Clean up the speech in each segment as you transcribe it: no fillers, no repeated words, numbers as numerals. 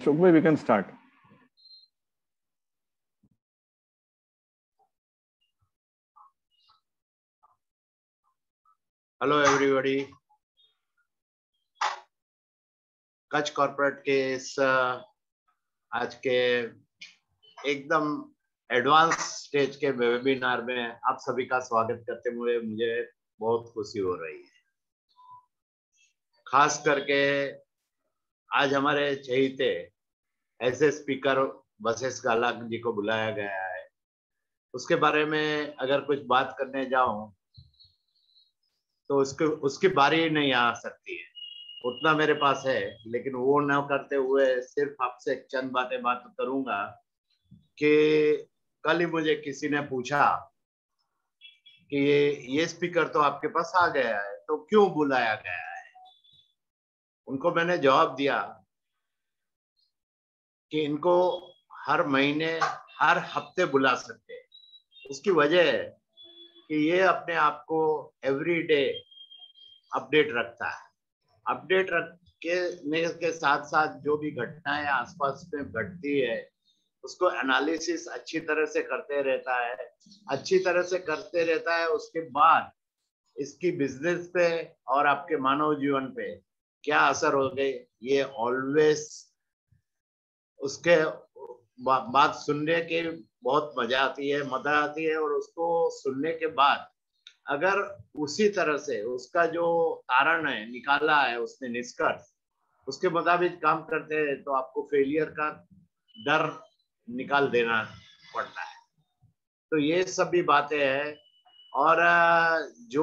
Ashok bhai, we can start. Hello everybody. कच corporate के इस आज के एकदम एडवांस स्टेज के वेबिनार में आप सभी का स्वागत करते हुए मुझे बहुत खुशी हो रही है। खास करके आज हमारे चहेते ऐसे स्पीकर बसेस गाला जी को बुलाया गया है। उसके बारे में अगर कुछ बात करने जाऊं तो उसकी बारी नहीं आ सकती है, उतना मेरे पास है, लेकिन वो न करते हुए सिर्फ आपसे एक चंद बात करूंगा कि कल ही मुझे किसी ने पूछा कि ये स्पीकर तो आपके पास आ गया है तो क्यों बुलाया गया है। उनको मैंने जवाब दिया कि इनको हर महीने हर हफ्ते बुला सकते हैं। उसकी वजह है कि ये अपने आप को एवरी डे अपडेट रखता है। अपडेट रखने के साथ साथ जो भी घटनाएं आसपास में घटती है उसको एनालिसिस अच्छी तरह से करते रहता है। उसके बाद इसकी बिजनेस पे और आपके मानव जीवन पे क्या असर हो गए ये ऑलवेज उसके बात सुनने के बहुत मजा आती है और उसको सुनने के बाद अगर उसी तरह से उसका जो कारण है निकाला है उसने निष्कर्ष उसके मुताबिक काम करते हैं तो आपको फेलियर का डर निकाल देना पड़ता है। तो ये सभी बातें हैं। और जो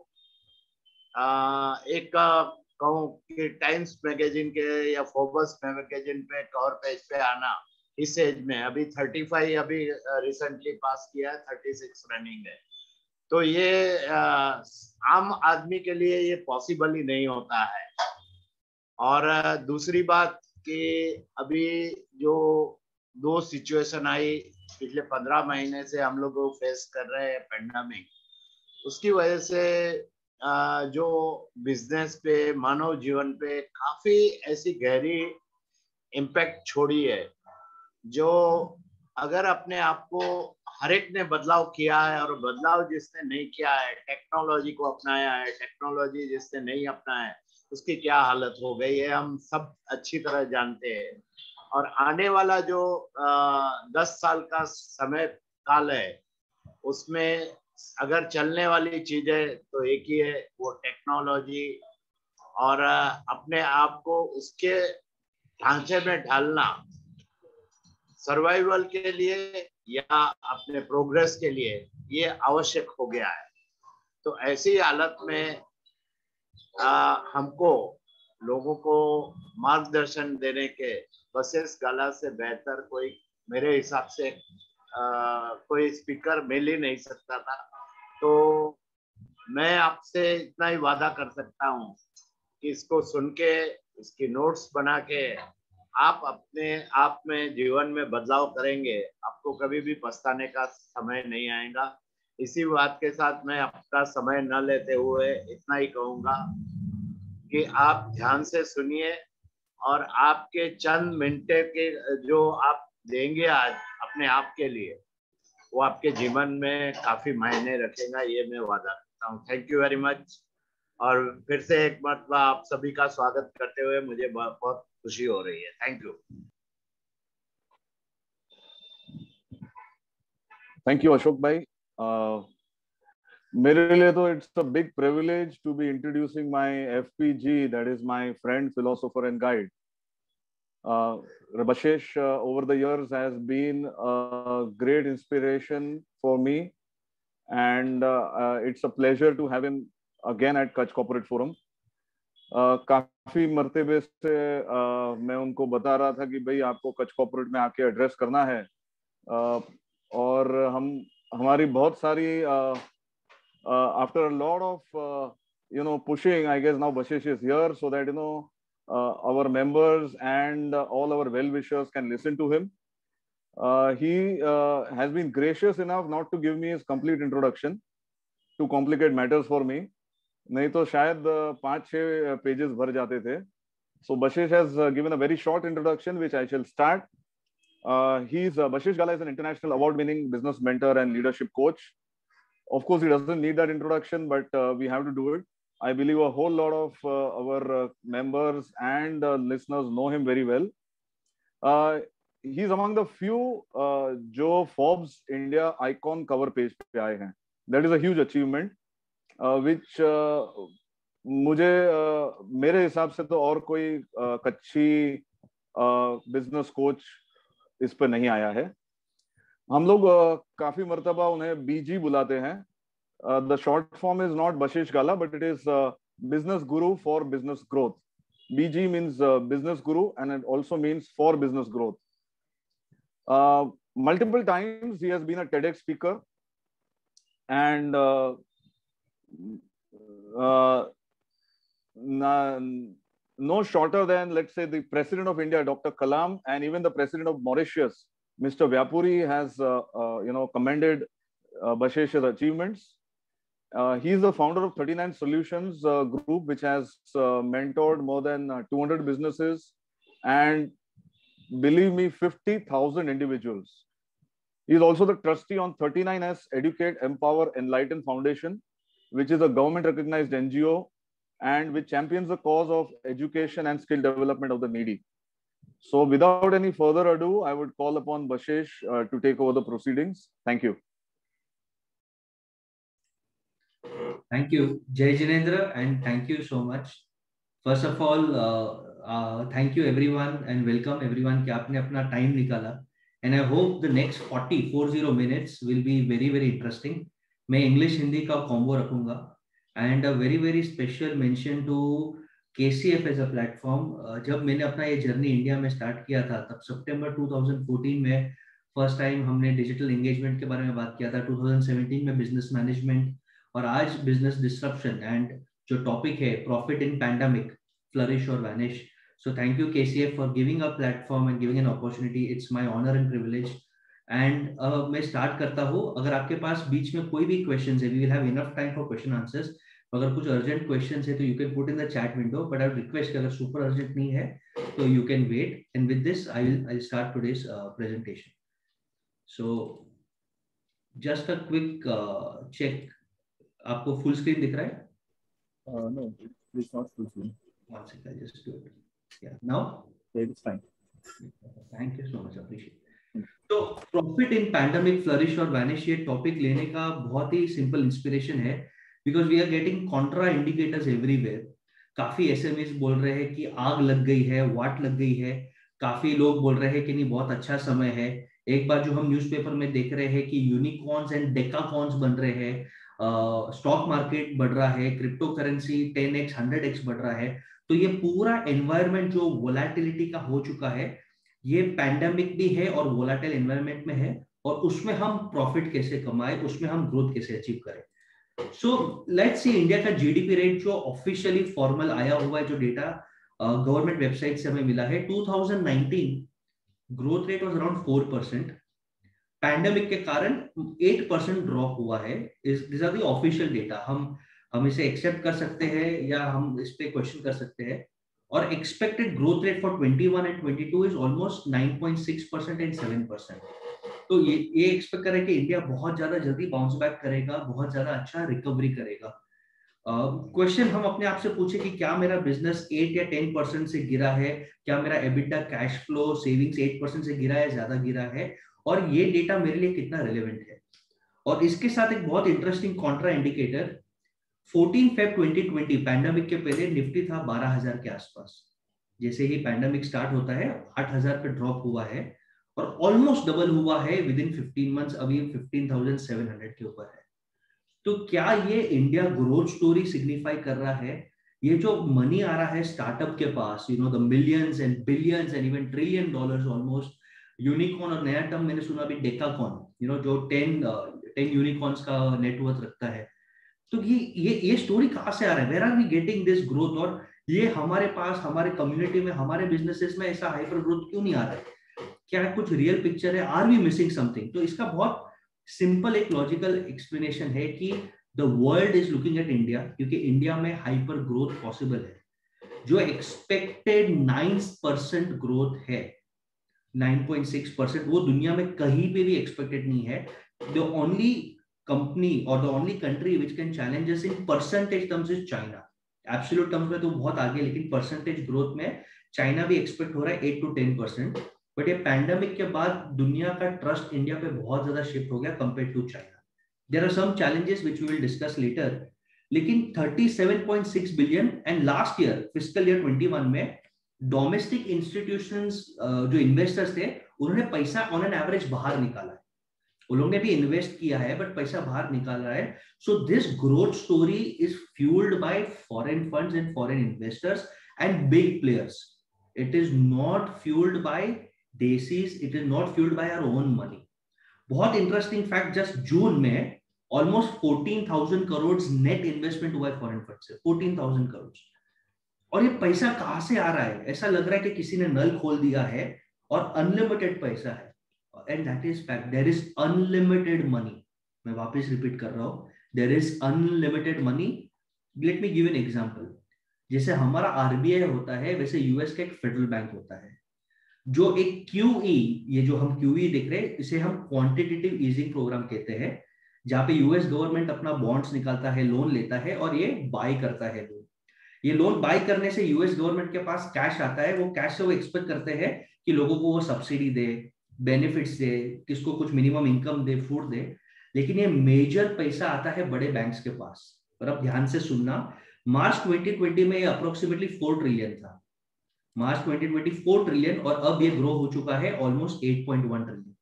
एक कहूँ कि टाइम्स मैगजीन के या फोर्ब्स मैगजीन पे कवर पेज पे आना इस एज में अभी 35 अभी रिसेंटली पास किया है, 36 रनिंग है। तो ये आम आदमी के लिए ये पॉसिबल ही नहीं होता है। और दूसरी बात कि अभी जो दो सिचुएशन आई पिछले 15 महीने से हम लोग फेस कर रहे हैं पेंडेमिक, उसकी वजह से जो बिजनेस पे मानव जीवन पे काफी ऐसी गहरी इम्पैक्ट छोड़ी है जो अगर अपने आप को हर एक ने बदलाव किया है और बदलाव जिसने नहीं किया है, टेक्नोलॉजी को अपनाया है, टेक्नोलॉजी जिसने नहीं अपनाया है उसकी क्या हालत हो गई है हम सब अच्छी तरह जानते हैं। और आने वाला जो 10 साल का समय काल है उसमें अगर चलने वाली चीजें तो एक ही है, वो टेक्नोलॉजी और अपने आप को उसके ढांचे में ढालना सर्वाइवल के लिए या अपने प्रोग्रेस के लिए ये आवश्यक हो गया है। तो ऐसी हालत में हमको लोगों को मार्गदर्शन देने के बसेस गाला से बेहतर कोई मेरे हिसाब से कोई स्पीकर मिल ही नहीं सकता था। तो मैं आपसे इतना ही वादा कर सकता हूँ कि इसको सुन के इसकी नोट्स बना के आप अपने आप में जीवन में बदलाव करेंगे, आपको कभी भी पछताने का समय नहीं आएगा। इसी बात के साथ मैं आपका समय न लेते हुए इतना ही कहूँगा कि आप ध्यान से सुनिए और आपके चंद मिनटे के जो आप देंगे आज अपने आप के लिए वो आपके जीवन में काफी मायने रखेगा, ये मैं वादा करता हूँ। Thank you very much. और फिर से एक मरतबा आप सभी का स्वागत करते हुए मुझे बहुत खुशी हो रही है। Thank you. Thank you Ashok bhai. मेरे लिए तो it's a big privilege to be introducing my FPG, that is my friend, philosopher and guide. Rabashesh over the years has been a great inspiration for me, and it's a pleasure to have him again at Kutch Corporate Forum. काफी मर्तबे से मैं उनको बता रहा था कि भाई आपको कच्छ कॉर्पोरेट में आके एड्रेस करना है, और हमारी बहुत सारी after a lot of pushing, I guess now Bashesh is here so that our members and all our well-wishers can listen to him. He has been gracious enough not to give me his complete introduction to complicate matters for me. नहीं तो शायद 5-6 pages भर जाते थे. So Bashish has given a very short introduction, which I shall start. Bashish Gala is an international award-winning business mentor and leadership coach. Of course, he doesn't need that introduction, but we have to do it. I believe a whole lot of our members and listeners know him very well. He's among the few जो Forbes India icon cover page पे आए हैं. That is a huge achievement, which मेरे हिसाब से तो और कोई कच्ची बिजनेस कोच इस पर नहीं आया है. हम लोग काफी मर्तबा उन्हें बीजी बुलाते हैं. The short form is not Bashish Gala, but it is Business Guru for Business Growth. BG means Business Guru, and it also means for business growth. Multiple times he has been a TEDx speaker, and no shorter than, let's say, the President of India, Dr. Kalam, and even the President of Mauritius, Mr. Vyapuri, has commended Bashish's achievements. He is the founder of 39 Solutions Group, which has mentored more than 200 businesses and, believe me, 50,000 individuals. He is also the trustee on 39S Educate, Empower, Enlighten Foundation, which is a government-recognized NGO and which champions the cause of education and skill development of the needy. So without any further ado, I would call upon Bashish to take over the proceedings. Thank you. Thank you, Jai Jinendra, and thank you so much. First of all, thank you everyone and welcome everyone कि आपने अपना time निकाला. And I hope the next 40 minutes will be very, very interesting. मैं English Hindi का combo रखूंगा. And a very, very special mention to KCF as a platform. जब मैंने अपना ये journey इंडिया में start किया था, तब September 2014 में first time हमने digital engagement के बारे में बात किया था. 2017 में business management, और आज business disruption and जो topic है profit in pandemic, flourish or vanish. So thank you KCF for giving a platform and giving an opportunity. It's my honor and privilege. And मैं start करता हूँ. अगर आपके पास बीच में कोई भी questions है, we will have enough time for question answers. अगर कुछ urgent questions है तो you can put in the chat window. But I would request कि अगर super urgent नहीं है तो you can wait. And with this, I'll start today's presentation. So just a quick check. आपको full screen दिख रहा है? No, it's not full screen. One second, I'll just do it. Yeah, now? Yeah, it's fine. Thank you so much, appreciate. तो profit in pandemic, flourish or vanish ये topic लेने का बहुत ही simple inspiration है, because we are getting contra indicators everywhere. काफी SMEs बोल रहे हैं कि आग लग गई है, वाट लग गई है. काफी लोग बोल रहे हैं कि नहीं बहुत अच्छा समय है. एक बार जो हम न्यूज़पेपर में देख रहे हैं कि यूनिकॉर्न्स एंड डेकाकॉर्न्स बन रहे हैं, स्टॉक मार्केट बढ़ रहा है, क्रिप्टो करेंसी 10x 100x बढ़ रहा है. तो ये पूरा एनवायरनमेंट जो वोलेटिलिटी का हो चुका है, ये पैंडेमिक भी है और वोलेटाइल एनवायरनमेंट में है, और उसमें हम प्रॉफिट कैसे कमाए, उसमें हम ग्रोथ कैसे अचीव करें. सो लेट्स सी इंडिया का जीडीपी रेट जो ऑफिशियली फॉर्मल आया हुआ है, जो डेटा गवर्नमेंट वेबसाइट से हमें मिला है, 2019 growth rate was around 4%. Pandemic के कारण 8% ड्रॉप हुआ है. This are the official data. हम इसे एक्सेप्ट कर सकते हैं या हम इस पे क्वेश्चन कर सकते हैं. और expected growth rate for 21 and 22 is almost 9.6% and 7%. तो ये एक्सपेक्ट करें कि इंडिया बहुत ज्यादा जल्दी बाउंस बैक करेगा, बहुत ज्यादा अच्छा रिकवरी करेगा. क्वेश्चन हम अपने आप से पूछे कि क्या मेरा बिजनेस 8 या 10% से गिरा है, क्या मेरा एबिटा, कैश फ्लो, सेविंग्स 8% से गिरा है, ज्यादा गिरा है, और ये डेटा मेरे लिए कितना रेलेवेंट है. और इसके साथ एक बहुत interesting contra indicator, 14 Feb 2020 pandemic के पहले निफ्टी था 12,000 के आसपास. जैसे ही पैंडेमिक स्टार्ट होता है 8,000 पे ड्रॉप हुआ है और ऑलमोस्ट डबल हुआ है विद इन 15 मंथ्स. अभी 15,700 के ऊपर है. तो क्या ये इंडिया ग्रोथ स्टोरी सिग्निफाई कर रहा है? ये जो मनी आ रहा है स्टार्टअप के पास, you know the millions and billions and even trillion dollars almost. Unicorn और नया टर्म मैंने सुना अभी डेकाकॉर्न, यू नो जो 10 यूनिकॉर्न्स का नेटवर्थ रखता है. तो ये स्टोरी कहाँ से आ रहा है? Where are we getting this growth? और ये हमारे पास, हमारे कम्युनिटी में, हमारे बिजनेसेस में ऐसा हाइपर ग्रोथ क्यों नहीं आ रहा है? क्या कुछ रियल पिक्चर है? Are we missing something? तो इसका बहुत सिंपल एक लॉजिकल एक्सप्लेनेशन है कि the world is looking at India, क्योंकि इंडिया में हाइपर ग्रोथ पॉसिबल है. जो एक्सपेक्टेड 9% ग्रोथ है, 9.6%, वो दुनिया में कहीं पे भी एक्सपेक्टेड नहीं है. द ओनली कंपनी और the only country which can challenge us in percentage terms is China. Absolute terms में तो बहुत आगे, लेकिन परसेंटेज ग्रोथ में चाइना भी एक्सपेक्ट हो रहा है 8 to 10%. बट ये पैंडेमिक के बाद दुनिया का ट्रस्ट इंडिया पे बहुत ज्यादा शिफ्ट हो गया compare to China. There are some challenges which we will discuss later, लेकिन 37.6 billion and last year fiscal year 21 में डोमेस्टिक इंस्टीट्यूशंस जो इन्वेस्टर्स थे उन्होंने पैसा ऑन एन एवरेज बाहर निकाला है. उन लोगों ने भी इन्वेस्ट किया है बट पैसा बाहर निकाला है. So this growth story is fuelled by foreign funds and foreign investors and big players. It is not fuelled by desis, it is not fuelled by our own money. बहुत इंटरेस्टिंग फैक्ट, जस्ट जून में almost 14,000 crore net investment हुआ है foreign fund से. 14,000 करोड़. और ये पैसा कहां से आ रहा है? ऐसा लग रहा है कि किसी ने नल खोल दिया है और अनलिमिटेड पैसा है. And that is fact. There is unlimited money. मैं वापस रिपीट कर रहा हूं, there is unlimited money. Let me give an example. जैसे हमारा आरबीआई होता है, वैसे यूएस का एक फेडरल बैंक होता है. जो एक क्यूई, ये जो हम क्यूई देख रहे हैं, इसे हम क्वांटिटेटिव ईजिंग प्रोग्राम कहते हैं, जहां पे यूएस गवर्नमेंट अपना बॉन्ड्स निकालता है, लोन लेता है और ये बाय करता है. ये लोन बाय करने से यूएस गवर्नमेंट के पास कैश आता है. वो कैश से वो एक्सपेक्ट करते हैं कि लोगों को वो सब्सिडी दे, बेनिफिट्स दे, किसको कुछ मिनिमम इनकम दे, फूड दे. लेकिन ये मेजर पैसा आता है बड़े बैंक्स के पास. और अब ध्यान से सुनना, मार्च 2020 में ये अप्रोक्सीमेटली 4 ट्रिलियन था. मार्च 2020 4 ट्रिलियन, और अब ये ग्रो हो चुका है almost 8.1 trillion.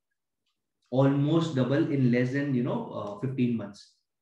Almost double in less than 15 months.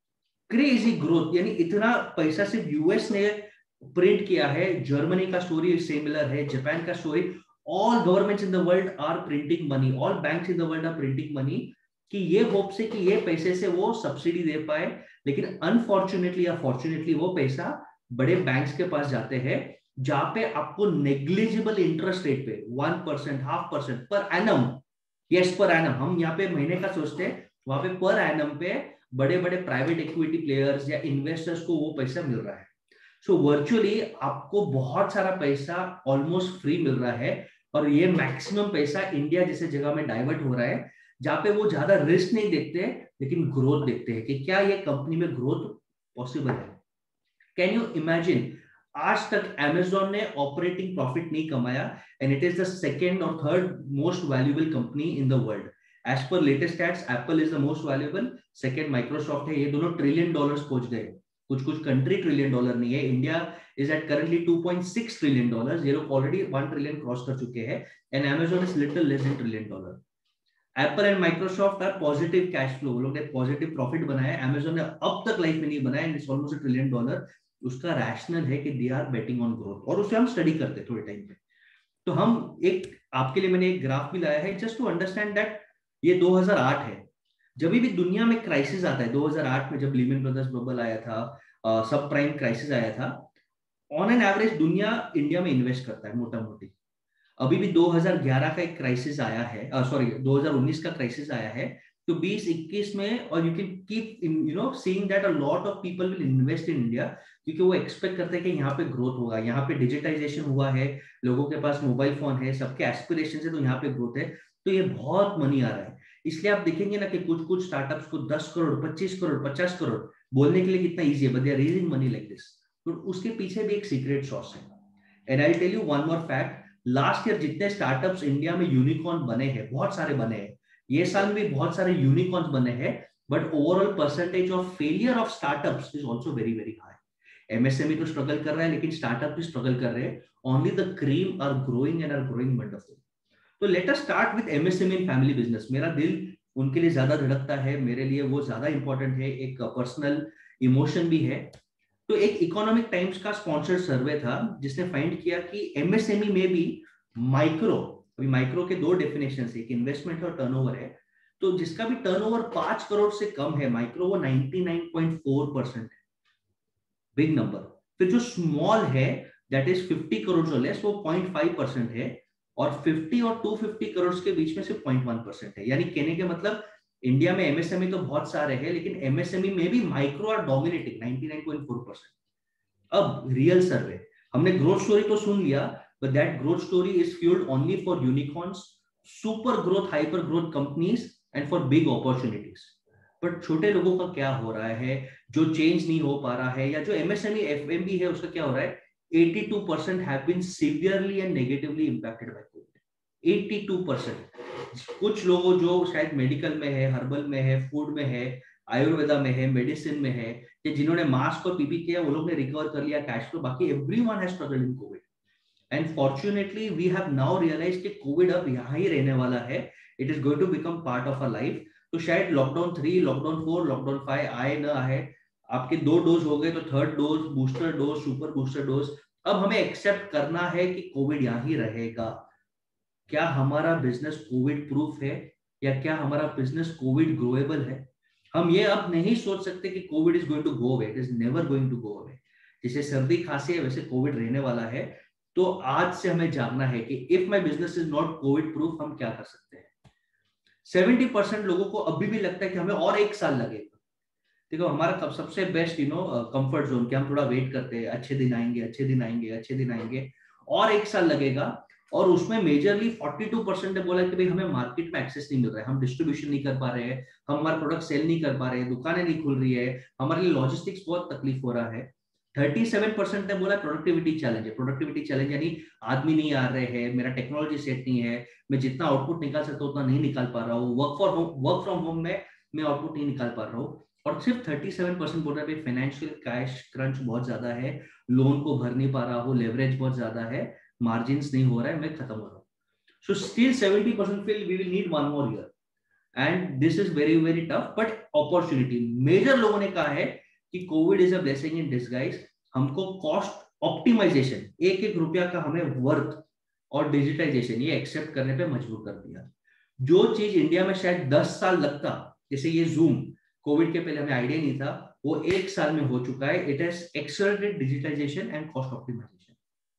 Crazy growth. यानी इतना पैसा सिर्फ यूएस ने प्रिंट किया है. जर्मनी का स्टोरी सिमिलर है, जापान का story. All governments in the world are printing money, all banks in the world are printing money, कि ये होप से कि ये पैसे से वो सब्सिडी दे पाए. लेकिन अनफॉर्चुनेटली या फॉर्चुनेटली वो पैसा बड़े बैंक्स के पास जाते हैं, जहां पे आपको नेग्लिजिबल इंटरेस्ट रेट पे 1%, 0.5% per annum. Yes, per annum. हम यहाँ पे महीने का सोचते हैं, वहां पे पर एनम पे बड़े बड़े प्राइवेट इक्विटी प्लेयर्स या इन्वेस्टर्स को वो पैसा मिल रहा है. सो वर्चुअली आपको बहुत सारा पैसा ऑलमोस्ट फ्री मिल रहा है. और ये मैक्सिमम पैसा इंडिया जैसे जगह में डाइवर्ट हो रहा है, जहां पे वो ज्यादा रिस्क नहीं देखते लेकिन ग्रोथ देखते हैं कि क्या ये कंपनी में ग्रोथ पॉसिबल है. कैन यू इमेजिन, आज तक Amazon ने ऑपरेटिंग प्रॉफिट नहीं कमाया, and it is the second और third most valuable company in the world. As per latest stats, Apple is the most valuable, second Microsoft है. ये दोनों $1 ट्रिलियन पहुंच गए. कुछ कंट्री $1 ट्रिलियन नहीं है. India is at currently $2.6 trillion. ये लोग ऑलरेडी 1 ट्रिलियन क्रॉस कर चुके हैं, and Amazon is little less than $1 trillion. Apple and Microsoft are positive cash flow. वो लोग ने पॉजिटिव प्रॉफिट बनाया. Amazon ने अब तक लाइफ में नहीं बनाया, एंड इट्स ऑलमोस्ट $1 ट्रिलियन. उसका रैशनल है कि they are betting on growth, और उसे हम स्टडी करते हैं थोड़े टाइम पे. तो हम एक, आपके लिए मैंने एक ग्राफ भी लाया है जस्ट टू अंडरस्टैंड दैट. ये 2008 है, जब भी दुनिया में क्राइसिस आता है. 2008 में जब लीमन ब्रदर्स बबल आया था, सब प्राइम क्राइसिस आया था, ऑन एन एवरेज दुनिया इंडिया में इन्वेस्ट करता है मोटा मोटी. अभी भी 2011 का एक क्राइसिस आया है, 2019 का क्राइसिस आया है. तो 20-21 में, और you can keep seeing that a lot of people will invest in India, क्योंकि वो एक्सपेक्ट करते हैं कि यहाँ पे ग्रोथ होगा. यहाँ पे डिजिटाइजेशन हुआ है, लोगों के पास मोबाइल फोन है, सबके एस्पिरेशन है, तो यहाँ पे ग्रोथ है. तो ये बहुत मनी आ रहा है. इसलिए आप देखेंगे ना कि कुछ स्टार्टअप्स को 10 करोड़, 25 करोड़, 50 करोड़ बोलने के लिए कितना ईजी है, but they are raising money like this. तो उसके पीछे भी एक सीक्रेट सॉस है. And I tell you one more fact. Last year जितने स्टार्टअप्स इंडिया में यूनिकॉर्न बने हैं, बहुत सारे बने हैं. ये साल भी बहुत सारे यूनिकॉर्न्स बने हैं, but overall percentage of failure of startups is also very very high. MSME तो स्ट्रगल कर रहा है, लेकिन स्टार्टअप भी स्ट्रगल कर रहे हैं. Only the cream are growing and are growing wonderful. तो let us start with MSME in family business. मेरा दिल उनके लिए ज्यादा धड़कता है, मेरे लिए वो ज्यादा इंपॉर्टेंट है, एक पर्सनल इमोशन भी है. तो एक इकोनॉमिक टाइम्स का स्पॉन्सर्ड सर्वे था जिसने फाइंड किया कि एमएसएमई में भी माइक्रो, अभी माइक्रो के 2 डेफिनेशन है, एक इन्वेस्टमेंट और टर्नओवर है. तो जिसका भी टर्नओवर 5 करोड़ से कम है माइक्रो, वो 99.4% है, बिग नंबर. फिर जो स्मॉल है दैट इज 50 करोड़ और लेस, वो 0.5% है, और 50 और 250 करोड़ के बीच में सिर्फ 0.1% है. यानी कहने के मतलब इंडिया में एमएसएमई तो बहुत सारे हैं, लेकिन एमएसएमई में भी माइक्रो आर डोमिनेटिंग 99.4%. अब रियल सर्वे, हमने ग्रोथ स्टोरी तो सुन लिया, but that growth story is fueled only for unicorns, super growth, hyper growth companies and for big opportunities. But छोटे लोगों का क्या हो रहा है, जो चेंज नहीं हो पा रहा है, या जो MSME FMB है उसका क्या हो रहा है? 82% have been severely and negatively impacted by COVID. 82%. कुछ लोगों जो शायद मेडिकल में है, हर्बल में है, फूड में है, आयुर्वेदा में है, मेडिसिन में है, कि जिन्होंने मास्क और पीपी किया वो लोग ने रिकवर कर लिया कैश फ्लो, बाकी everyone has struggled in COVID. And fortunately we have now realised कि कोविड अब यहाँ ही रहने वाला है. It is going to become part of a life. तो शायद लॉकडाउन 3, लॉकडाउन 4, लॉकडाउन 5 आए ना आए, आपके 2 डोज हो गए तो 3rd dose, booster dose, super booster dose, अब हमें एक्सेप्ट करना है कि कोविड यहाँ ही रहेगा. क्या हमारा बिजनेस कोविड प्रूफ है, या क्या हमारा बिजनेस कोविड ग्रोएबल है? हम ये अब नहीं सोच सकते कि COVID is going to go away. It is never going to go away. जैसे सर्दी खांसी है वैसे कोविड रहने वाला है. तो आज से हमें जानना है कि if my business is not COVID proof, हम क्या कर सकते हैं. 70% लोगों को अभी भी लगता है कि हमें और 1 साल लगेगा. देखो हमारा सबसे बेस्ट कंफर्ट जोन, कि हम थोड़ा वेट करते हैं, अच्छे दिन आएंगे, अच्छे दिन आएंगे, अच्छे दिन आएंगे, और 1 साल लगेगा. और उसमें मेजरली 42% ने बोला कि भाई हमें मार्केट में एक्सेस नहीं मिल रहा है, हम डिस्ट्रीब्यूशन नहीं कर पा रहे हैं, हम हमारा प्रोडक्ट सेल नहीं कर पा रहे हैं, दुकानें नहीं खुल रही है, हमारे लिए लॉजिस्टिक्स बहुत तकलीफ हो रहा है. 37% ने बोला प्रोडक्टिविटी चैलेंज है. प्रोडक्टिविटी चैलेंज यानी आदमी नहीं आ रहे हैं, मेरा टेक्नोलॉजी सेट नहीं है, मैं जितना आउटपुट निकाल सकता हूँ उतना नहीं निकाल पा रहा हूँ, वर्क फ्रॉम होम में मैं आउटपुट नहीं निकाल पा रहा हूँ. और सिर्फ 37% बोल रहा है फाइनेंशियल कैश क्रंच बहुत ज्यादा है, लोन को भर नहीं पा रहा हूँ, लेवरेज बहुत ज्यादा है, मार्जिन्स नहीं हो रहा है, मैं खत्म हो रहा हूँ. So still 70% feel we will need 1 more year and this is very very tough but opportunity. Major लोगों ने कहा है कि COVID is a blessing in disguise. हमको कॉस्ट ऑप्टिमाइजेशन, एक रुपया का हमें वर्थ और डिजिटाइजेशन ये एक्सेप्ट करने पे मजबूर कर दिया. जो चीज इंडिया में शायद 10 साल लगता, जैसे ये जूम, कोविड के पहले हमें आइडिया नहीं था, वो 1 साल में हो चुका है. It has accelerated digitisation and cost optimisation.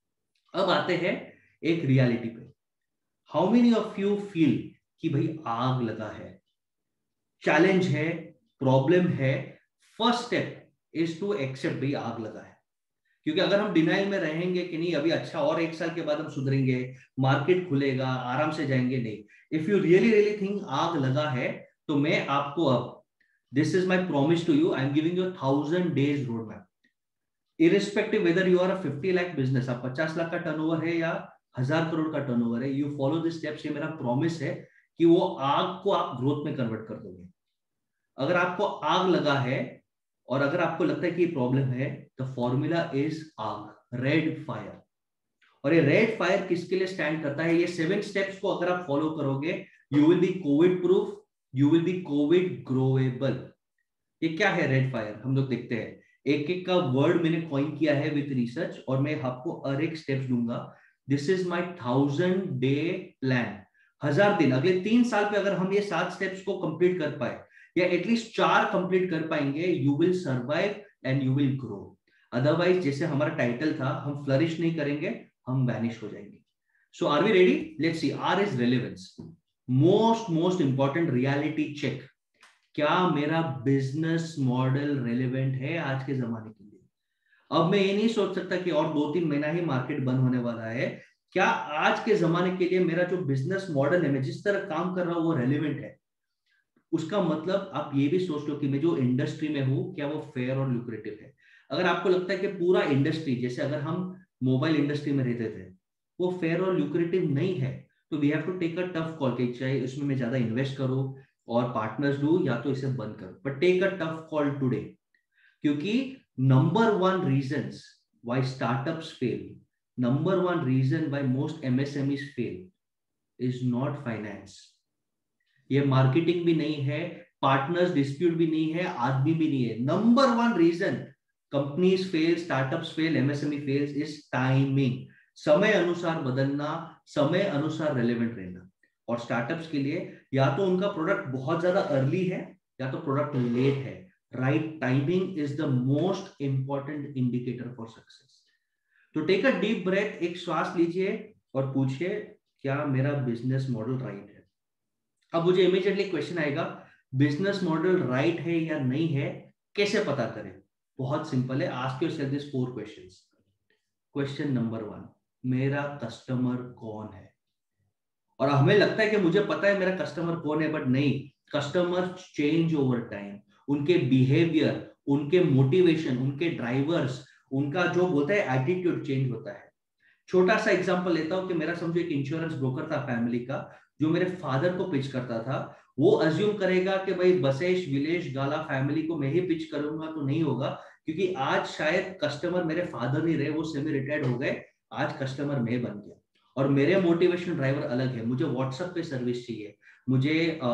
अब आते हैं एक रियलिटी पे. How many of you feel कि भाई आग लगा है, चैलेंज है, प्रॉब्लम है. First step is to accept भाई आग लगा है. क्योंकि अगर हम डिनाइल में रहेंगे कि नहीं अभी अच्छा और 1 साल के बाद हम सुधरेंगे, मार्केट खुलेगा, आराम से जाएंगे, नहीं. If you really really think आग लगा है, तो मैं आपको अब, this is my promise to you, I am giving you 1000 days road map. Irrespective whether you are a 50 lakh business, आप 50 लाख का टर्नओवर है या 1000 करोड़ का टर्नओवर है, यू फॉलो दिस स्टेप्स. ये मेरा प्रॉमिस है कि वो आग को आप ग्रोथ में कन्वर्ट कर दोगे. अगर आपको आग लगा है और अगर आपको लगता है कि ये प्रॉब्लम है, द फॉर्मूला इज आग, रेड फायर. और ये रेड फायर किसके लिए स्टैंड करता है? ये 7 स्टेप्स को अगर आप फॉलो करोगे, you will be COVID proof, you will be COVID growable. ये क्या है रेड फायर, हम लोग देखते हैं. एक एक का वर्ड मैंने कॉइन किया है विद रिसर्च, और मैं आपको हर एक स्टेप्स दूंगा. This is my 1000 day plan. 1000 दिन, अगले 3 साल पे अगर हम ये 7 स्टेप्स को कंप्लीट कर पाए, या एटलीस्ट 4 कंप्लीट कर पाएंगे, you will survive and you will grow. Otherwise जैसे हमारा टाइटल था, हम फ्लरिश नहीं करेंगे, हम वैनिश हो जाएंगे. So are we ready? Let's see. R is relevance. Most important reality check. क्या मेरा बिजनेस मॉडल रेलेवेंट है आज के जमाने के लिए? अब मैं ये नहीं सोच सकता कि और 2-3 महीना ही मार्केट बंद होने वाला है. क्या आज के जमाने के लिए मेरा जो बिजनेस मॉडल है, मैं जिस तरह काम कर रहा हूं, वो रेलेवेंट है? उसका मतलब आप ये भी सोच लो कि मैं जो इंडस्ट्री में हूं, क्या वो फेयर और ल्यूक्रेटिव है? अगर आपको लगता है कि पूरा इंडस्ट्री, जैसे अगर हम मोबाइल इंडस्ट्री में रहते थे, वो फेयर और ल्यूक्रेटिव नहीं है, तो we have to take a tough call कि चाहे उसमें मैं ज्यादा इन्वेस्ट करूं और पार्टनर्स लूं, या तो इसे बंद करूं. But take a tough call today. क्योंकि number 1 reasons why startups fail, number 1 reason why most MSMEs fail is not finance. ये मार्केटिंग भी नहीं है, पार्टनर्स डिस्प्यूट भी नहीं है, आदमी भी नहीं है. Number 1 reason companies fail, startups fail, MSME fails is timing. समय अनुसार बदलना, समय अनुसार रेलेवेंट रहना. और स्टार्टअप्स के लिए या तो उनका प्रोडक्ट बहुत ज्यादा अर्ली है, या तो प्रोडक्ट लेट है. Right timing is the most important indicator for success. तो टेक अ डीप ब्रेथ, एक श्वास लीजिए और पूछिए, क्या मेरा बिजनेस मॉडल राइट है? अब मुझे इमीडिएटली क्वेश्चन आएगा, बिजनेस मॉडल राइट है या नहीं है, कैसे पता करें? बहुत सिंपल है. Ask yourself this 4 questions. Question number 1, मेरा कस्टमर कौन है? और हमें लगता है कि मुझे पता है मेरा कस्टमर कौन है, बट नहीं, कस्टमर चेंज ओवर टाइम। उनके बिहेवियर, उनके मोटिवेशन, उनके ड्राइवर्स, उनका जो बोलता है एटीट्यूड चेंज होता है। छोटा सा एग्जांपल लेता हूं कि मेरा समझो एक इंश्योरेंस ब्रोकर था फैमिली का, जो मेरे फादर को पिच करता था। वो अज्यूम करेगा कि भाई बसेश, विलेश, गाला फैमिली को मैं ही पिच करूंगा तो नहीं होगा, क्योंकि आज शायद कस्टमर मेरे फादर नहीं रहे, वो सेमी रिटायर्ड हो गए, आज कस्टमर मैं बन गया। और मेरे मोटिवेशन ड्राइवर अलग है। मुझे व्हाट्सएप पे सर्विस चाहिए, मुझे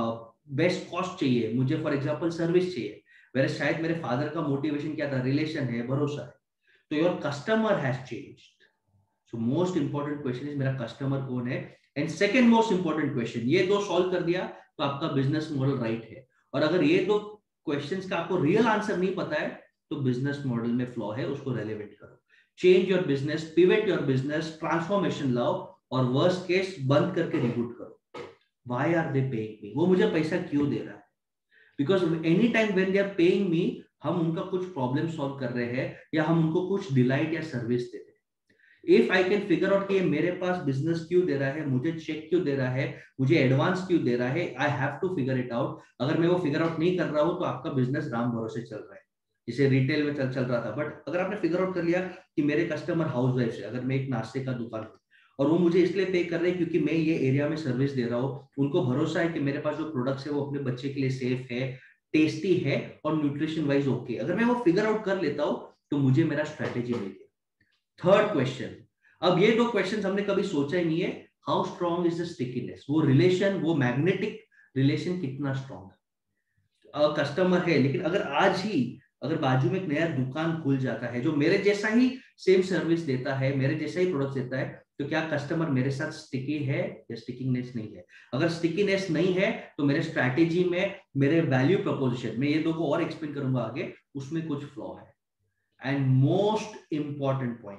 बेस्ट कॉस्ट चाहिए, मुझे फॉर एग्जांपल सर्विस चाहिए। मेरे शायद मेरे फादर का मोटिवेशन क्या था? रिलेशन है, भरोसा है। तो your customer has changed. So most important question is मेरा कस्टमर कौन है। And second most important question, ये दो सॉल्व कर दिया तो आपका बिजनेस मॉडल राइट है। और अगर ये दो क्वेश्चंस का आपको रियल आंसर नहीं पता है तो बिजनेस मॉडल में फ्लॉ है, उसको रेलेवेंट करो। Change your business, pivot your business, transformation लाओ, और वर्स्ट केस बंद करके रिबूट करो। Why are they paying me? वो मुझे पैसा क्यों दे रहा है? Because any time when they are paying me, हम उनका कुछ प्रॉब्लम सॉल्व कर रहे हैं या हम उनको कुछ डिलाइट या सर्विस दे रहे हैं। If I can figure out कि मेरे पास बिजनेस क्यों दे रहा है, मुझे चेक क्यों दे रहा है, मुझे एडवांस क्यों दे रहा है, I have to figure it out. अगर मैं वो फिगर आउट नहीं कर रहा हूं तो आपका बिजनेस राम भरोसे चल रहा है, जिसे रिटेल में चल रहा था। बट अगर आपने फिगर आउट कर लिया कि मेरे कस्टमर हाउस वाइफ है, अगर मैं एक नाश्ते का दुकान हूँ और वो मुझे इसलिए पे कर रहे हैं क्योंकि मैं ये एरिया में सर्विस दे रहा हूँ, उनको भरोसा है कि मेरे पास जो प्रोडक्ट्स है वो अपने बच्चे के लिए सेफ है, टेस्टी है और न्यूट्रिशन वाइज ओके, अगर मैं वो फिगर आउट कर लेता हूँ तो मुझे मेरा स्ट्रेटेजी मिल गया। थर्ड क्वेश्चन, अब ये दो क्वेश्चन हमने कभी सोचा ही नहीं है, how strong is the stickiness? वो रिलेशन, वो मैग्नेटिक रिलेशन कितना स्ट्रॉन्ग है? कस्टमर है, लेकिन अगर आज ही अगर बाजू में एक नया दुकान खुल जाता है जो मेरे जैसा ही सेम सर्विस देता है, मेरे जैसा ही प्रोडक्ट देता है, तो क्या कस्टमर मेरे साथ स्टिकी है या स्टिकीनेस नहीं है? अगर स्टिकीनेस नहीं है तो मेरे स्ट्रैटेजी में, मेरे वैल्यू प्रपोजिशन में, ये दो को और एक्सप्लेन करूंगा आगे, उसमें कुछ फ्लॉ है। एंड मोस्ट इंपॉर्टेंट पॉइंट,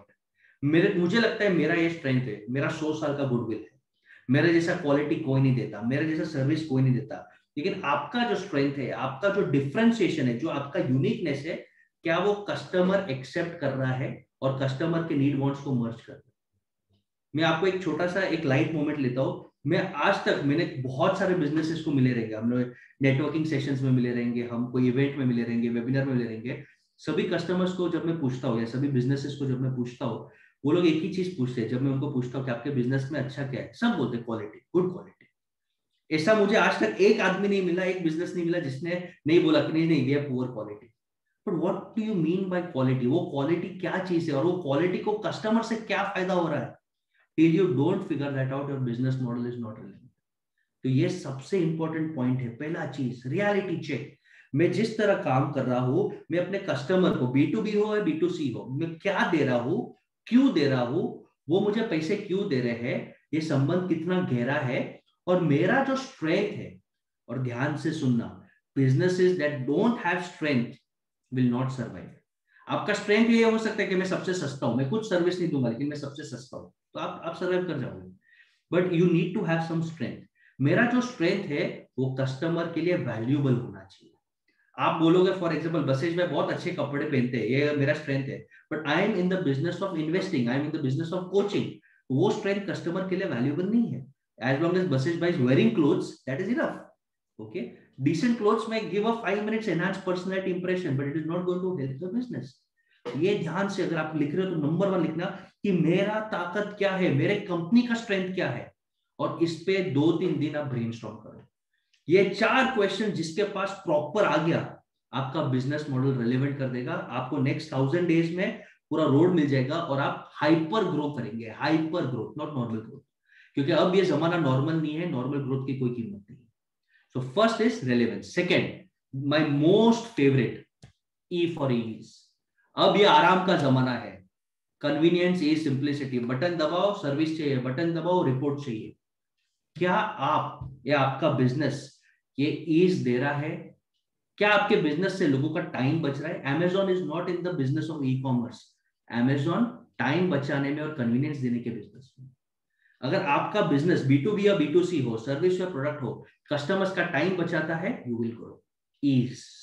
मुझे लगता है मेरा ये स्ट्रेंथ है, मेरा 100 साल का गुडविल है, मेरे जैसा क्वालिटी कोई नहीं देता, मेरे जैसा सर्विस कोई नहीं देता। लेकिन आपका जो स्ट्रेंथ है, आपका जो डिफरेंशिएशन है, जो आपका यूनिकनेस है, क्या वो कस्टमर एक्सेप्ट कर रहा है और कस्टमर के नीड वांट्स को मर्ज कर रहा है? मैं आपको एक छोटा सा एक लाइट मोमेंट लेता हूं। मैं आज तक, मैंने बहुत सारे बिजनेसेस को मिले रहेंगे, हम लोग नेटवर्किंग सेशंस में मिले रहेंगे, हम कोई इवेंट में मिले रहेंगे, वेबिनार में मिले रहेंगे। सभी कस्टमर्स को जब मैं पूछता हूँ या सभी बिजनेसेस को जब मैं पूछता हूँ, वो लोग एक ही चीज पूछते हैं। जब मैं उनको पूछता हूँ कि आपके बिजनेस में अच्छा क्या है, सब बोलते हैं क्वालिटी, गुड क्वालिटी। ऐसा मुझे आज तक एक आदमी नहीं मिला, एक बिजनेस नहीं मिला जिसने नहीं बोला कि नहीं नहीं, ये poor quality. But what do you mean by quality? वो क्वालिटी क्या चीज है और वो क्वालिटी को कस्टमर से क्या फायदा हो रहा है? Till you don't figure that out, your business model is not relevant. तो ये सबसे इंपॉर्टेंट पॉइंट है। पहला चीज, रियलिटी चेक। मैं जिस तरह काम कर रहा हूं, मैं अपने कस्टमर को, B2B हो या B2C हो, मैं क्या दे रहा हूं, क्यों दे रहा हूं, वो मुझे पैसे क्यों दे रहे हैं, ये संबंध कितना गहरा है, और मेरा जो स्ट्रेंथ है। और ध्यान से सुनना, businesses that don't have strength will not survive. आपका स्ट्रेंथ ये हो सकता है कि मैं सबसे सस्ता हूं, मैं कुछ सर्विस नहीं दूंगा लेकिन मैं सबसे सस्ता हूं, तो आप सर्वाइव कर जाओगे। But you need to have some strength. मेरा जो स्ट्रेंथ है वो कस्टमर के लिए वैल्यूएबल होना चाहिए। आप बोलोगे फॉर एग्जांपल, बसेज में बहुत अच्छे कपड़े पहनते हैं, ये मेरा स्ट्रेंथ है, but I am in the business of investing, I am in the business of coaching, वो स्ट्रेंथ कस्टमर के लिए वैल्यूएबल नहीं है। As long as buses by wearing clothes, that is enough. Okay, decent clothes may give a 5 minutes enhanced personality impression, but it is not going to help the business. ये ध्यान से अगर आप लिख रहे हो तो नंबर 1 लिखना कि मेरा ताकत क्या है, मेरे कंपनी का स्ट्रेंथ क्या है, और इस पे 2-3 दिन आप ब्रेनस्टॉर्म करो। ये 4 क्वेश्चन जिसके पास प्रॉपर आ गया, आपका बिजनेस मॉडल रिलेवेंट कर देगा। आपको नेक्स्ट 1000 डेज में पूरा रोड मिल जाएगा और आप हाइपर ग्रो करेंगे। Hyper growth, not normal growth, क्योंकि अब ये जमाना नॉर्मल नहीं है, नॉर्मल ग्रोथ की कोई कीमत नहीं है। So first is relevance. Second, my most favorite, E for ease. अब ये आराम का जमाना है। Convenience is simplicity. बटन दबाओ, सर्विस चाहिए, बटन दबाओ, रिपोर्ट चाहिए। क्या आप या आपका बिजनेस ये ईज दे रहा है? क्या आपके बिजनेस से लोगों का टाइम बच रहा है? Amazon is not in the business of e-commerce. Amazon time बचाने में और कन्वीनियंस देने के बिजनेस में। अगर आपका बिजनेस B2B या B2C हो, सर्विस या प्रोडक्ट हो, कस्टमर्स का टाइम बचाता है, you will grow. Ease.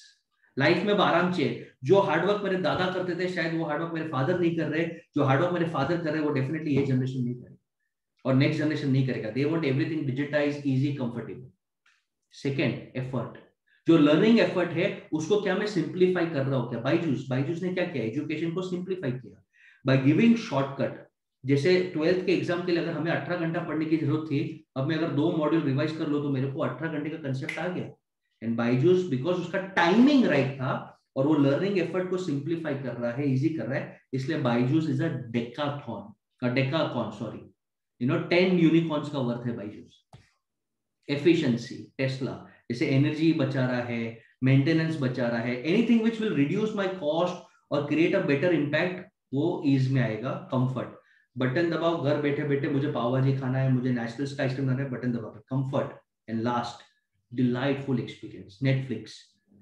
Life में आराम चाहिए। जो हार्डवर्क मेरे दादा करते थे शायद वो हार्डवर्क मेरे फादर नहीं कर रहे, जो हार्डवर्क मेरे फादर कर रहे हैं वो डेफिनेटली ये जनरेशन नहीं करेगा और नेक्स्ट जनरेशन नहीं करेगा। They want everything digitise, easy, comfortable. Second, effort. जो लर्निंग एफर्ट है उसको क्या मैं सिंप्लीफाई कर रहा हूँ क्या? बायजूस ने क्या किया? एजुकेशन को सिंप्लीफाई किया बाय गिविंग शॉर्टकट। जैसे 12th के एग्जाम के लिए अगर हमें 18 घंटा पढ़ने की जरूरत थी, अब मैं अगर 2 मॉड्यूल रिवाइज कर लो तो मेरे को 18 घंटे का कंसेप्ट आ गया। एंड बायजूस बिकॉज उसका टाइमिंग राइट था और वो लर्निंग एफर्ट को सिंप्लीफाई कर रहा है, इजी कर रहा है, इसलिए Byju's is a Decathlon, sorry, 10 unicorns का वर्थ है बायजूस। एफिशिएंसी, टेस्ला जैसे एनर्जी बचा रहा है, मेंटेनेंस बचा रहा है, anything which will reduce my cost और क्रिएट अ बेटर इंपैक्ट, वो ईज में आएगा। कंफर्ट, बटन दबाओ, घर बैठे बैठे मुझे पाव भाजी खाना है, मुझे नेशनल स्काई आइसक्रीम खाना है, बटन दबाओ, comfort. And last, delightful experience, Netflix.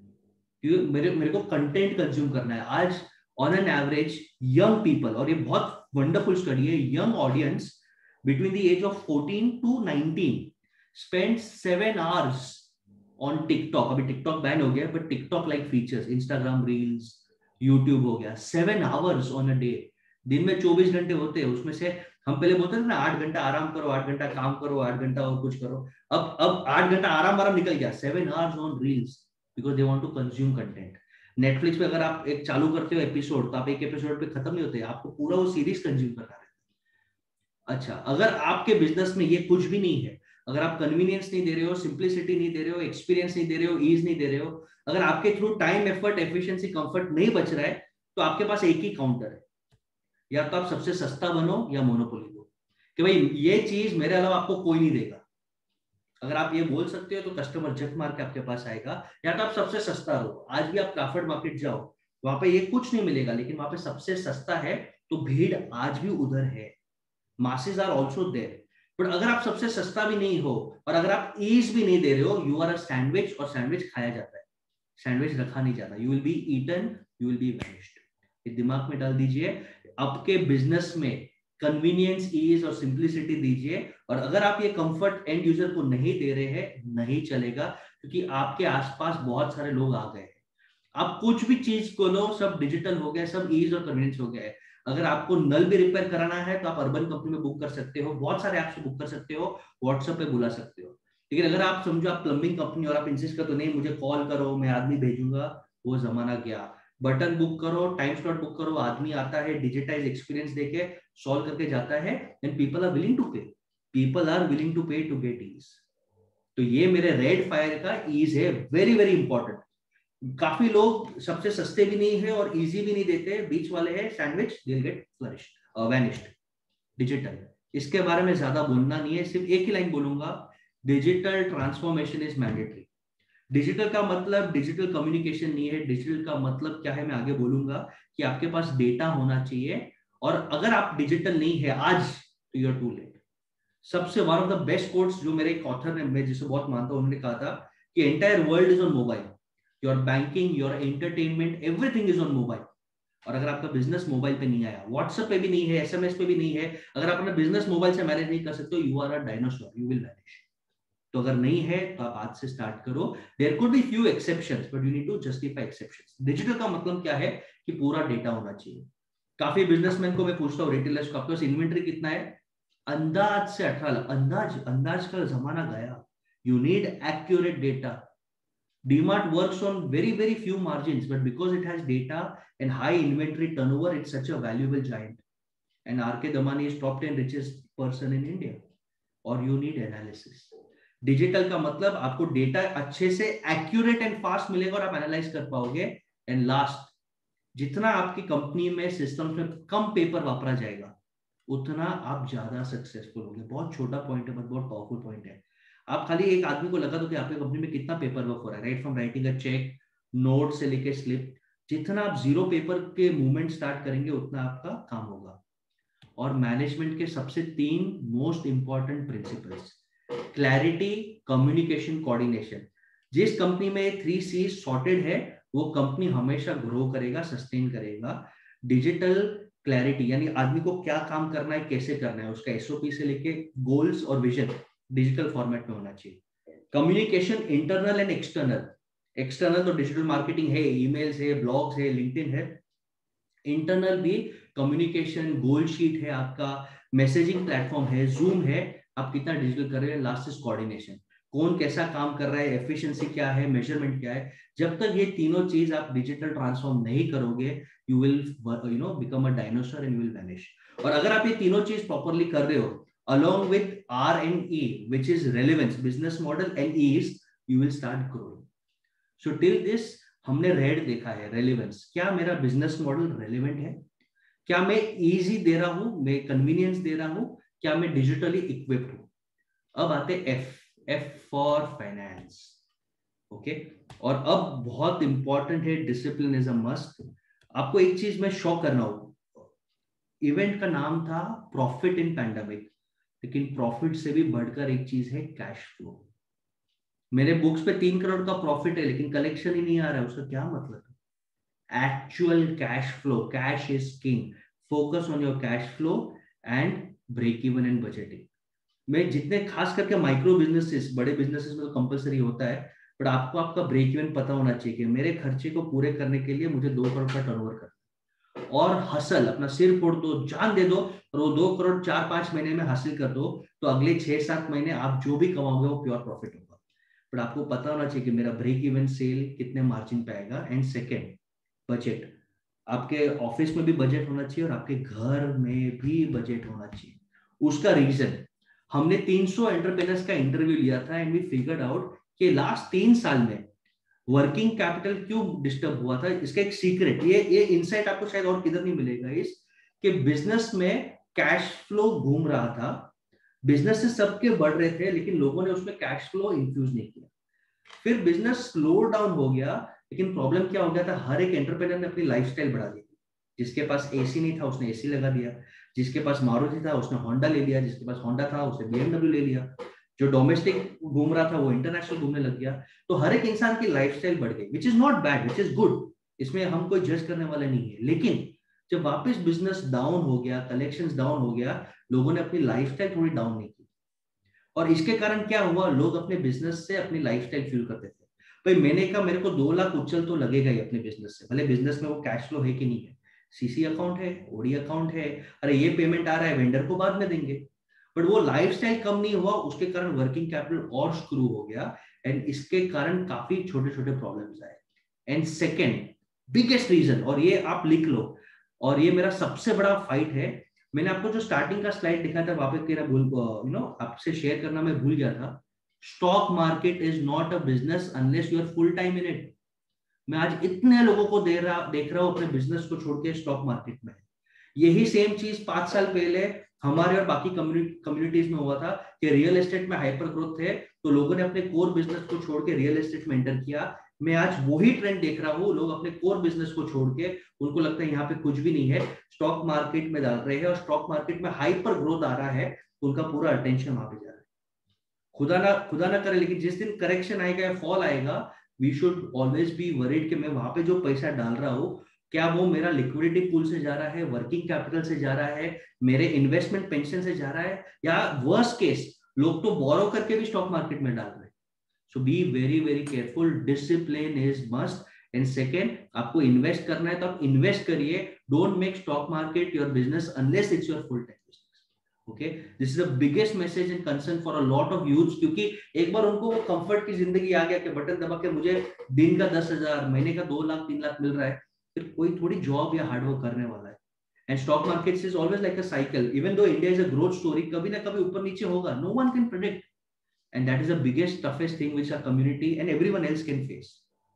मेरे को कंटेंट कंज्यूम करना है। आज on an average young people, और ये बहुत वंडरफुल स्टडी है, young audience between the age of 14 to 19 spend 7 hours on TikTok। अभी TikTok बैन हो गया, but TikTok like features, Instagram reels, YouTube हो गया, 7 hours on a day। दिन में 24 घंटे होते हैं, उसमें से हम पहले बोलते थे ना 8 घंटा आराम करो, 8 घंटा काम करो, 8 घंटा और कुछ करो। अब 8 घंटा आराम निकल गया, 7 hours on reels because they want to consume content। Netflix पे अगर आप एक चालू करते हो एपिसोड, तो आप एक एपिसोड पे खत्म नहीं होते, आपको पूरा वो सीरीज कंज्यूम करना रहता है। अच्छा, अगर आपके बिजनेस में ये कुछ भी नहीं है, अगर आप कन्वीनियंस नहीं दे रहे हो, सिंप्लिसिटी नहीं दे रहे हो, एक्सपीरियंस नहीं दे रहे हो, ईज नहीं दे रहे हो, अगर आपके through time, effort, efficiency, comfort नहीं बच रहा है, तो आपके पास एक ही काउंटर है, या तो आप सबसे सस्ता बनो या मोनोपोली दो, कि भाई ये चीज मेरे अलावा आपको कोई नहीं देगा। अगर आप ये बोल सकते हो तो कस्टमर जट मार के आपके पास आएगा, या तो आप सबसे सस्ता रहो। आज भी आप क्राफर्ड मार्केट जाओ, वहां पे ये कुछ नहीं मिलेगा, लेकिन वहां पे सबसे सस्ता है, तो भीड़ आज भी उधर है, masses are also there. But अगर आप सबसे सस्ता भी नहीं हो और अगर आप ईज भी नहीं दे रहे हो, यू आर अ सैंडविच, और सैंडविच खाया जाता है, सैंडविच रखा नहीं जाता। You will be eaten, you will be vanished. ये दिमाग में डाल दीजिए। आपके बिजनेस में कन्वीनियंस, ईज और सिंप्लिसिटी दीजिए, और अगर आप ये कंफर्ट एंड यूजर को नहीं दे रहे हैं, नहीं चलेगा, क्योंकि आपके आसपास बहुत सारे लोग आ गए हैं। आप कुछ भी चीज को लो, सब डिजिटल हो गया, सब ईज और कन्वीनियंस हो गया है। अगर आपको नल भी रिपेयर कराना है तो आप अर्बन कंपनी में बुक कर सकते हो, बहुत सारे ऐप से बुक कर सकते हो, व्हाट्सएप पे बुला सकते हो। लेकिन अगर आप समझो आप प्लम्बिंग कंपनी और आप इंसिस्ट करते हो नहीं मुझे कॉल करो, मैं आदमी भेजूंगा, वो जमाना गया। बटन बुक करो, टाइम स्लॉट बुक करो, आदमी आता है, डिजिटाइज एक्सपीरियंस देके सॉल्व करके जाता है, and people are willing to pay, people are willing to pay to get ease. तो ये मेरे रेड फायर का ईज है, वेरी वेरी इंपॉर्टेंट। काफी लोग सबसे सस्ते भी नहीं है और इजी भी नहीं देते, बीच वाले हैं sandwich, they will get flourished, vanished. Digital, इसके बारे में ज्यादा बोलना नहीं है, सिर्फ एक ही लाइन बोलूंगा, digital transformation is mandatory. Digital का मतलब डिजिटल कम्युनिकेशन नहीं है, डिजिटल का मतलब क्या है मैं आगे बोलूंगा, कि आपके पास डेटा होना चाहिए, और अगर आप डिजिटल नहीं है आज तो यू आर टू लेट। सबसे one of the best quotes जो मेरे एक ऑथर ने, मैं जिसे बहुत मानता हूं, उन्होंने कहा था कि entire world is on mobile, your banking, your entertainment, everything is on mobile. और अगर आपका बिजनेस मोबाइल पे नहीं आया, व्हाट्सएप पे भी नहीं है, एसएमएस पे भी नहीं है, अगर आप अपना बिजनेस मोबाइल से मैनेज नहीं कर सकते हो, you are a dinosaur, you will vanish. तो अगर नहीं है तो आप आज से स्टार्ट करो। There could be few exceptions, but you need to justify exceptions. Digital का मतलब क्या है कि पूरा डेटा होना चाहिए। काफी बिजनेसमैन को मैं पूछता हूँ, रिटेलर्स को, आपके पास इन्वेंटरी कितना है? अंदाज से 18 लाख। अंदाज का जमाना गया, you need accurate data. DMart works on very very few margins, but because it has data and high inventory turnover, it's such a valuable giant. And RK Damani is top 10 richest person in India. Or you need analysis. Digital का मतलब आपको data अच्छे से accurate and fast मिलेगा और आप analyse कर पाओगे। एंड लास्ट, जितना आपकी कंपनी में सिस्टम्स में कम पेपर वापरा जाएगा, उतना आप ज्यादा सक्सेसफुल होंगे। बहुत छोटा पॉइंट है, बट बहुत पावरफुल पॉइंट है। आप खाली एक आदमी को लगा दो कि आपकी कंपनी में कितना पेपर वर्क हो रहा है, right from writing a cheque, note से लेके स्लिप, जितना आप जीरो पेपर के मूवमेंट स्टार्ट करेंगे उतना आपका काम होगा। और मैनेजमेंट के सबसे 3 most important principles, clarity, communication, coordination. जिस कंपनी में 3 C's सॉर्टेड है, वो कंपनी हमेशा ग्रो करेगा, सस्टेन करेगा। डिजिटल क्लैरिटी यानी आदमी को क्या काम करना है, कैसे करना है, उसका SOP से लेके गोल्स और विजन डिजिटल फॉर्मेट में होना चाहिए। Communication internal and external, external तो डिजिटल मार्केटिंग है, ईमेल्स है, ब्लॉग्स है, लिंक्डइन है। इंटरनल भी कम्युनिकेशन, गोल शीट है आपका, मैसेजिंग प्लेटफॉर्म है, जूम है, आप कितना डिजिटल कर रहे हैं, लास्ट इज कोऑर्डिनेशन, कौन कैसा काम कर रहा है, एफिशिएंसी क्या है, मेजरमेंट क्या है। जब तक ये तीनों चीज आप डिजिटल ट्रांसफॉर्म नहीं करोगे, you will become a dinosaur and you will vanish. और अगर आप ये तीनों चीज प्रॉपरली कर रहे हो along with R&E, which is relevance, business model and E's, you will start growing. So till this हमने रेड देखा है, रेलेवेंस, क्या मेरा बिजनेस मॉडल रेलेवेंट है, क्या मैं इजी दे रहा हूं, मैं कन्वीनियंस दे रहा हूं, क्या मैं डिजिटली इक्विप्ड हूं। अब आते एफ फॉर फाइनेंस। ओके, और अब बहुत इंपॉर्टेंट है, डिसिप्लिन इज अ मस्ट। आपको एक चीज में शॉक करना होगा, इवेंट का नाम था प्रॉफिट इन पैंडेमिक, लेकिन प्रॉफिट से भी बढ़कर एक चीज है, कैश फ्लो। मेरे बुक्स पे 3 करोड़ का प्रॉफिट है लेकिन कलेक्शन ही नहीं आ रहा है, उसका क्या मतलब है? Actual cash flow, cash is king, focus on your cash flow and break even and budgeting. मैं जितने, खास करके माइक्रो बिजनेसेस, बड़े बिजनेसेस में तो कंपलसरी होता है, बट आपको आपका ब्रेक इवन पता होना चाहिए कि मेरे खर्चे को पूरे करने के लिए मुझे 2 करोड़ का टर्नओवर करना, और हसल, अपना सिर फोड़ दो, जान दे दो, और वो 2 करोड़ 4-5 महीने में हासिल कर दो, तो अगले 6-7 महीने आप जो भी कमाओगे वो प्योर प्रॉफिट होगा। बट आपको पता होना चाहिए कि मेरा ब्रेक इवन सेल कितने मार्जिन पे आएगा। And second, budget. आपके ऑफिस में भी बजट होना चाहिए और आपके घर में भी बजट होना चाहिए। उसका रीजन, हमने 300 एंटरप्रेन्योर्स का इंटरव्यू लिया था एंड वी फिगर्ड आउट कि लास्ट 3 साल में वर्किंग कैपिटल क्यों डिस्टर्ब हुआ था। इसका एक सीक्रेट, ये इनसाइट आपको शायद और किधर नहीं मिलेगा, इस कि बिजनेस में कैश फ्लो घूम रहा था, बिजनेस से सबके बढ़ रहे थे, लेकिन लोगों ने उसमें कैश फ्लो इंफ्यूज नहीं किया। फिर बिजनेस स्लो डाउन हो गया, लेकिन प्रॉब्लम क्या हो गया था, हर एक एंटरप्रेन्योर ने अपनी लाइफस्टाइल बढ़ा दी। जिसके पास एसी नहीं था उसने एसी लगा दिया, जिसके पास मारुति था उसने होंडा ले लिया, जिसके पास होंडा था उसने बीएमडब्ल्यू ले लिया, जो डोमेस्टिक घूम रहा था वो इंटरनेशनल घूमने लग गया। तो हर एक इंसान की लाइफस्टाइल बढ़ गई, which is not bad, which is good, इसमें हम कोई जज करने वाले नहीं है। लेकिन जब वापस बिजनेस डाउन हो गया, कलेक्शंस डाउन हो गया, लोगों ने अपनी लाइफस्टाइल थोड़ी डाउन नहीं की, और इसके कारण क्या हुआ, लोग अपने बिजनेस से अपनी लाइफस्टाइल फ्यूल करते थे। भाई मैंने कहा मेरे को 2 लाख उछल तो लगेगा ही अपने बिजनेस से, भले बिजनेस में वो कैश फ्लो है कि नहीं है, सीसी अकाउंट है, ओडी अकाउंट है, अरे ये पेमेंट आ रहा है वेंडर को बाद में देंगे, बट वो लाइफस्टाइल कम नहीं हुआ, उसके कारण वर्किंग कैपिटल और स्क्रू हो गया, एंड इसके कारण काफी छोटे छोटे प्रॉब्लम्स आए। एंड सेकेंड बिगेस्ट रीजन, और ये आप लिख लो, और ये मेरा सबसे बड़ा फाइट है, मैंने आपको जो स्टार्टिंग का स्लाइड दिखा था वहां पे तेरा भूल आपसे शेयर करना मैं भूल गया था, stock market is not a business unless you are full time in it. मैं आज इतने लोगों को देख रहा हूं अपने बिजनेस को छोड़ के स्टॉक मार्केट में। यही सेम चीज 5 साल पहले हमारे और बाकी कम्युनिटीज में हुआ था कि रियल एस्टेट में हाइपर ग्रोथ थे, तो लोगों ने अपने कोर बिजनेस को छोड़ के रियल एस्टेट में एंटर किया। मैं आज वही ट्रेंड देख रहा हूँ, लोग अपने कोर बिजनेस को छोड़ के, उनको लगता है यहाँ पे कुछ भी नहीं है, स्टॉक मार्केट में डाल रहे हैं, और स्टॉक मार्केट में हाइपर ग्रोथ आ रहा है, उनका पूरा अटेंशन वहां पे जा रहा है। खुदा ना करे, लेकिन जिस दिन करेक्शन आएगा, फॉल आएगा, we should always be worried कि मैं वहां पे जो पैसा डाल रहा हूँ, क्या वो मेरा लिक्विडिटी पूल से जा रहा है, वर्किंग कैपिटल से जा रहा है, मेरे इन्वेस्टमेंट पेंशन से जा रहा है, या वर्स्ट केस लोग तो बोरो करके भी स्टॉक मार्केट में डाल रहे हैं। So be very very careful, discipline is must. And second, आपको इन्वेस्ट करना है तो आप इन्वेस्ट करिए, don't make stock market your business unless it's your full time business. Okay, this is the biggest message and concern for a lot of youths, क्योंकि एक बार उनको वो कंफर्ट की जिंदगी आ गया कि बटन दबा के मुझे दिन का 10,000, महीने का 2 लाख 3 लाख मिल रहा है, फिर कोई थोड़ी जॉब या हार्डवर्क करने वाला है। And stock market is always like a cycle, even though India is a growth story, कभी ना कभी ऊपर नीचे होगा, no one can predict, and that is the biggest toughest thing which our community and everyone else can face.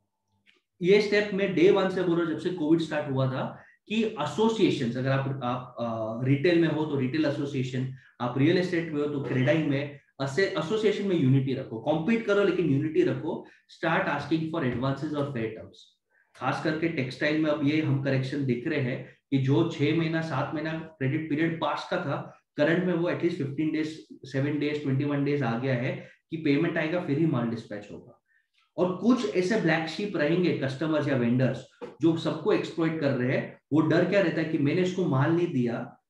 ये step में day 1 से बोल रहा हूं, जब से कोविड स्टार्ट हुआ था, कि एसोसिएशंस, अगर आप रिटेल में हो तो रिटेल एसोसिएशन, आप रियल एस्टेट में हो तो क्रेडाई में, एसोसिएशन में यूनिटी रखो, कॉम्पीट करो लेकिन यूनिटी रखो, स्टार्ट आस्किंग फॉर एडवांसेस और फेयर टर्म्स। खास करके टेक्सटाइल में अब ये हम करेक्शन दिख रहे हैं कि जो 6 महीना 7 महीना क्रेडिट पीरियड पास का था, करंट में वो एटलीस्ट 15 डेज 7 डेज 21 डेज आ गया है कि पेमेंट आएगा फिर ही माल डिस्पैच होगा। और कुछ ऐसे ब्लैक शीप रहेंगे कस्टमर्स या वेंडर्स जो सबको एक्सप्लॉइट कर रहे हैं, वो डर क्या रहता है कि मैंने इसको माल नहीं दिया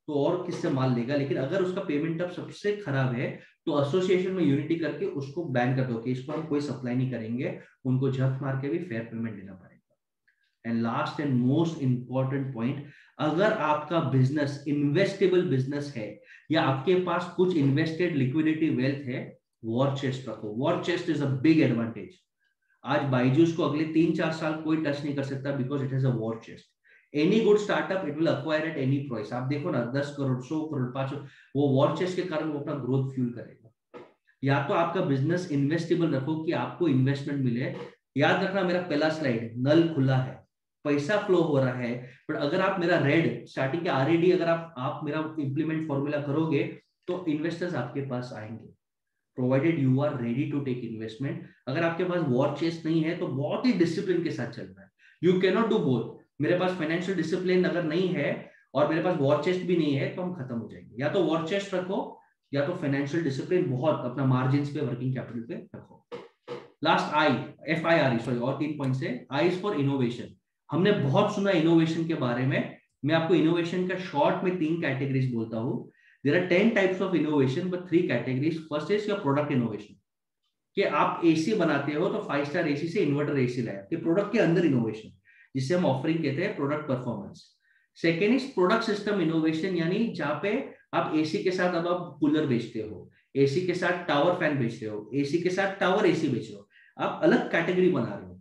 तो और किससे माल लेगा। लेकिन अगर उसका पेमेंट अब सबसे खराब है तो एसोसिएशन में यूनिटी करके उसको बैन कर दो कि इसको हम कोई सप्लाई नहीं करेंगे, उनको झक मार के भी फेयर पेमेंट देना पड़ेगा। And last and most important point, अगर आपका बिजनेस इन्वेस्टेबल बिजनेस है या आपके पास कुछ इन्वेस्टेड लिक्विडिटी वेल्थ है, वॉर चेस्ट रखो। War chest is a big advantage. आज बाइजूस को अगले 3-4 साल कोई टच नहीं कर सकता because it has a war chest. Any good startup it will acquire at any price. आप देखो ना 10 करोड़ 100 करोड़ 500, वो वॉर चेस्ट के कारण वो अपना ग्रोथ फ्यूल करेगा। या तो आपका बिजनेस इन्वेस्टेबल रखो कि आपको इन्वेस्टमेंट मिले। याद रखना मेरा पहला स्लाइड, नल खुला है, पैसा फ्लो हो रहा है, बट अगर आप मेरा रेड स्टार्टिंग के आरएडी अगर आप मेरा इंप्लीमेंट फॉर्मूला करोगे तो इन्वेस्टर्स आपके पास आएंगे, provided you are ready to take investment. अगर आपके पास वॉर चेस्ट नहीं है तो बहुत ही डिसिप्लिन के साथ चलना है। You can not do both. मेरे पास फाइनेंशियल डिसिप्लिन अगर नहीं है और मेरे पास वॉर चेस्ट भी नहीं है तो हम खत्म हो जाएंगे। या तो वॉर चेस्ट रखो या तो फाइनेंशियल डिसिप्लिन बहुत अपना मार्जिन पे, वर्किंग कैपिटल पे रखो। लास्ट आई, FIRE, सॉरी, और 3 पॉइंट्स है। I is for innovation. हमने बहुत सुना इनोवेशन के बारे में। मैं आपको इनोवेशन का शॉर्ट में 3 कैटेगरीज बोलता हूं। There are 10 types of innovation, but 3 categories. First is your product innovation. कि आप AC बनाते हो तो 5 स्टार AC से इन्वर्टर AC लाया, कि प्रोडक्ट के अंदर इनोवेशन, जिसे हम ऑफरिंग कहते हैं product performance. Second is product system innovation, यानी जहां पे आप AC के साथ अब आप कूलर बेचते हो, AC के साथ टावर फैन बेचते हो, AC के साथ टावर AC बेच रहे हो, आप अलग कैटेगरी बना रहे हो।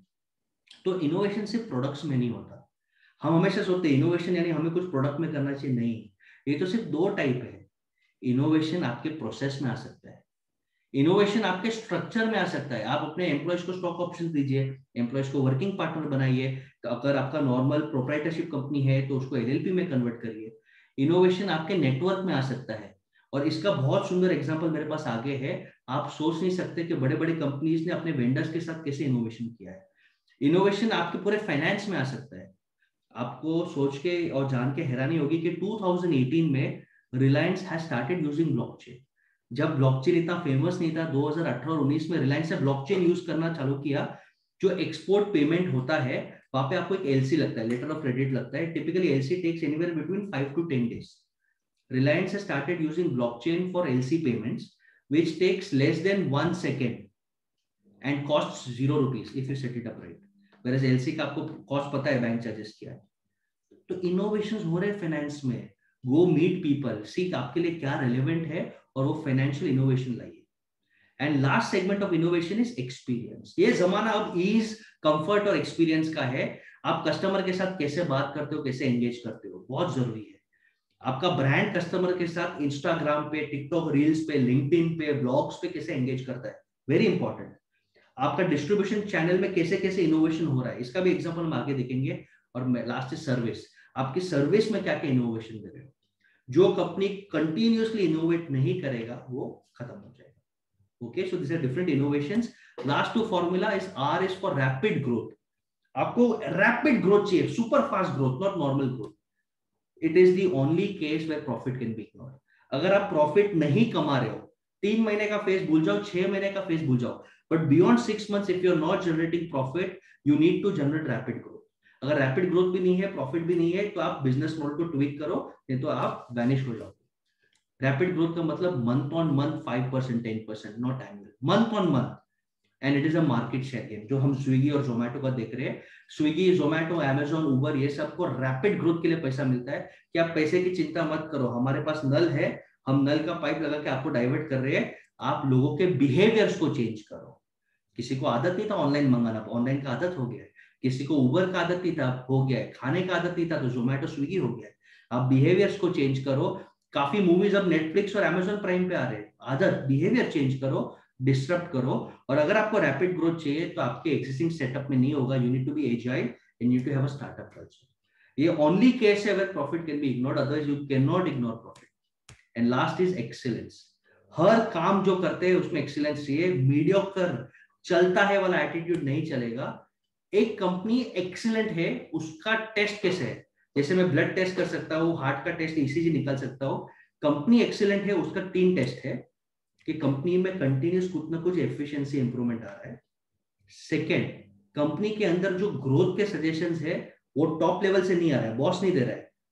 तो इनोवेशन सिर्फ प्रोडक्ट्स में नहीं होता। हम हमेशा सोचते हैं इनोवेशन यानी हमें कुछ प्रोडक्ट में करना चाहिए, नहीं, ये तो सिर्फ 2 टाइप है। इनोवेशन आपके प्रोसेस में आ सकता है, इनोवेशन आपके स्ट्रक्चर में आ सकता है। आप अपने एम्प्लॉयज को स्टॉक ऑप्शन दीजिए, एम्प्लॉयज को वर्किंग पार्टनर बनाइए। तो अगर आपका नॉर्मल प्रोप्राइटरशिप कंपनी है तो उसको LLP में कन्वर्ट करिए। इनोवेशन आपके नेटवर्क में आ सकता है, और इसका बहुत सुंदर एग्जांपल मेरे पास आगे है। आप सोच नहीं सकते कि बड़े बड़े कंपनीज ने अपने वेंडर्स के साथ कैसे इनोवेशन किया है। इनोवेशन आपके पूरे फाइनेंस में आ सकता है। आपको सोच के और जान के हैरानी होगी कि 2018 में Reliance has started using blockchain. जब ब्लॉकचेन इतना फेमस नहीं था, 2018 और 19 में रिलायंस ने ब्लॉकचेन यूज करना चालू किया। जो एक्सपोर्ट पेमेंट होता है वहां पे आपको एक LC लगता है, लेटर ऑफ क्रेडिट लगता है। Typically LC takes anywhere between 5 to 10 days. Reliance has started using blockchain for LC payments, which takes less than 1 second and costs 0 rupees if you set it up right. Whereas LC का आपको cost पता है, bank charges क्या है। तो innovations हो रहे हैं फाइनेंस में। गो मीट पीपल, सीख आपके लिए क्या रेलेवेंट है और वो फाइनेंशियल इनोवेशन लाइए। And last segment of innovation is experience. ये जमाना अब ईज, कंफर्ट और एक्सपीरियंस का है। आप कस्टमर के साथ कैसे बात करते हो, कैसे एंगेज करते हो, बहुत जरूरी है। आपका ब्रांड कस्टमर के साथ इंस्टाग्राम पे, टिकटॉक रील्स पे, लिंक्डइन पे, ब्लॉग्स पे कैसे एंगेज करता है, वेरी इंपॉर्टेंट। आपका डिस्ट्रीब्यूशन चैनल में कैसे कैसे इनोवेशन हो रहा है, इसका भी एग्जांपल हम आगे देखेंगे। और लास्ट इज सर्विस। आपकी सर्विस में क्या क्या इनोवेशन दे रहे हो। जो कंपनी कंटिन्यूअसली इनोवेट नहीं करेगा वो खत्म हो जाएगा। Okay, so this are different innovations. Last 2 formula is R is for rapid growth. आपको रैपिड ग्रोथ चाहिए, super fast growth, not normal growth. It is the only case where profit can be ignored. अगर आप profit नहीं कमा रहे हो, 3 महीने का फेज भूल जाओ, 6 महीने का फेज भूल जाओ, but beyond 6 months if you are not generating profit, you need to generate rapid growth. अगर रैपिड ग्रोथ भी नहीं है, प्रॉफिट भी नहीं है, तो आप बिजनेस मॉडल को ट्विक करो, नहीं तो आप वैनिश हो जाओगे। रैपिड ग्रोथ का मतलब month on month 5%, 10%, not annual, month on month. And it is a market share game, जो हम स्विगी और जोमेटो का देख रहे हैं। स्विगी, जोमेटो, अमेजॉन, उबर, ये सबको रैपिड ग्रोथ के लिए पैसा मिलता है कि आप पैसे की चिंता मत करो, हमारे पास नल है, हम नल का पाइप लगा के आपको डाइवर्ट कर रहे हैं, आप लोगों के बिहेवियर्स को चेंज करो। किसी को आदत नहीं था ऑनलाइन मंगाना, ऑनलाइन का आदत हो गया है। किसी को उबर का आदत नहीं था, हो गया है। खाने का आदत नहीं था तो जोमेटो, स्विगी हो गया है। आप बिहेवियर्स को चेंज करो। काफी मूवीज अब नेटफ्लिक्स और अमेजॉन प्राइम पे आ रहे हैं। आदत, बिहेवियर चेंज करो, डिस्टर्ब करो। और अगर आपको रैपिड ग्रोथ चाहिए तो आपके एक्सिस्टिंग सेटअप में नहीं होगा। You need to be agile and you need to have a startup culture. ये ओनली केस है where profit can be ignored, otherwise you can not ignore profit. And last is excellence. हर काम जो करते हैं उसमें एक्सीलेंस चाहिए। Mediocre, चलता है वाला एटीट्यूड नहीं चलेगा। एक कंपनी एक्सीलेंट है, उसका टेस्ट कैसे है, जैसे मैं ब्लड टेस्ट कर सकता हूँ, हार्ट का टेस्ट, ECG निकाल सकता हूँ। कंपनी एक्सीलेंट है, उसका 3 टेस्ट है कि कंपनी में कंटिन्यूस कुछ ना कुछ एफिशिएंसी इंप्रूवमेंट आ रहा है। सेकेंड, कंपनी के अंदर जो ग्रोथ के सजेशंस है वो टॉप लेवल से नहीं आ रहा है, बॉस नहीं दे रहा है,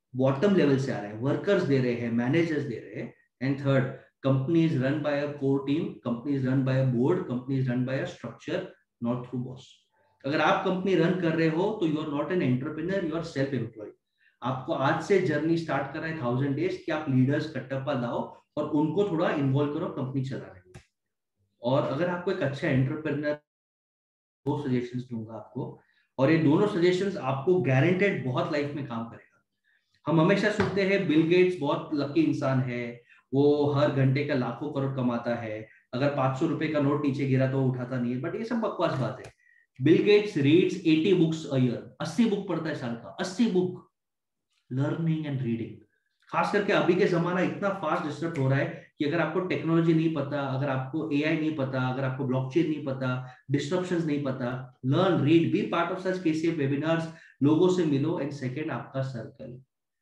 बॉटम लेवल से आ रहा है, वर्कर्स दे रहे हैं, मैनेजर्स दे रहे हैं। And third, company is run by a core team, company is run by a board, company is run by a structure, not through boss. अगर आप कंपनी रन कर रहे हो तो you are not an entrepreneur, you are self employed. आपको आज से journey start कर रहे हैं 1000 डेज कि आप लीडर्स कट्टप्पा लाओ और उनको थोड़ा इन्वॉल्व करो कंपनी चलाने में। और अगर आपको एक अच्छा एंटरप्रेन्योर, दो सजेशंस दूंगा आपको, और ये दोनों सजेशंस आपको गारंटेड बहुत लाइफ में काम करेगा। हम हमेशा सुनते हैं बिल गेट्स बहुत लकी इंसान है, वो हर घंटे का लाखों करोड़ कमाता है, अगर 500 रुपए का नोट नीचे गिरा तो वो उठाता नहीं है, बट ये सब बकवास बात है। Bill Gates reads 80 books a year, 80 book पढ़ता है साल का, 80 बुक, लर्निंग एंड रीडिंग। खास करके अभी के जमाना इतना फास्ट डिस्टर्ब हो रहा है कि अगर आपको टेक्नोलॉजी नहीं पता, अगर आपको एआई नहीं पता, अगर आपको ब्लॉकचेन नहीं पता, डिस्ट्रप्शंस नहीं पता, learn, read, be part of such KCF webinars, लोगों से मिलो। एंड सेकंड, आपका सर्कल,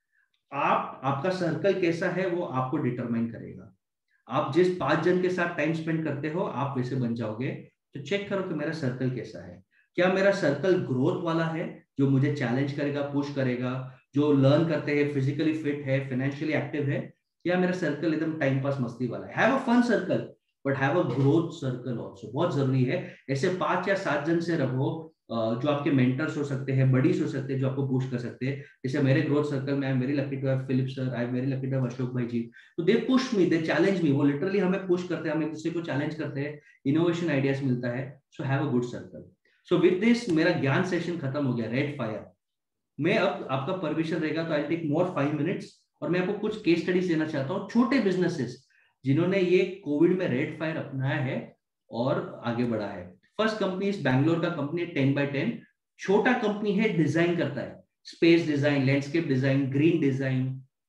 आपका सर्कल कैसा है वो आपको डिटरमाइन करेगा। आप जिस 5 जन के साथ टाइम स्पेंड करते हो आप वैसे बन जाओगे। तो चेक करो कि मेरा सर्कल कैसा है। क्या मेरा सर्कल ग्रोथ वाला है, जो मुझे चैलेंज करेगा, पुश करेगा, जो लर्न करते हैं, फिजिकली फिट है, फाइनेंशियली एक्टिव है, या मेरा सर्कल एकदम टाइम पास मस्ती वाला है। Have a fun circle but have a growth circle also. बहुत जरूरी है ऐसे 5 या 7 जन से रहो, जो आपके मेंटर्स हो सकते हैं, बडीज हो सकते हैं, जो आपको पुश कर सकते हैं। जैसे मेरे ग्रोथ सर्कल में I am very lucky to have Philip sir, I am very lucky to have Ashok भाई जी। तो they push me, they challenge me, वो लिटरली हमें पुश करते हैं, हम एक दूसरे को चैलेंज करते हैं, इनोवेशन आइडियाज मिलता है। So have a good circle. So with this मेरा ज्ञान सेशन खत्म हो गया, रेड फायर। मैं अब आपका परमिशन रहेगा तो आई टेक मोर 5 मिनट्स, और मैं आपको कुछ केस स्टडीज देना चाहता हूँ, छोटे बिजनेसेस जिन्होंने ये कोविड में रेड फायर अपनाया है और आगे बढ़ा है। फर्स्ट कंपनी इस बैंगलोर का कंपनी 10x10, छोटा कंपनी है, डिजाइन करता है, space design, landscape design, green design.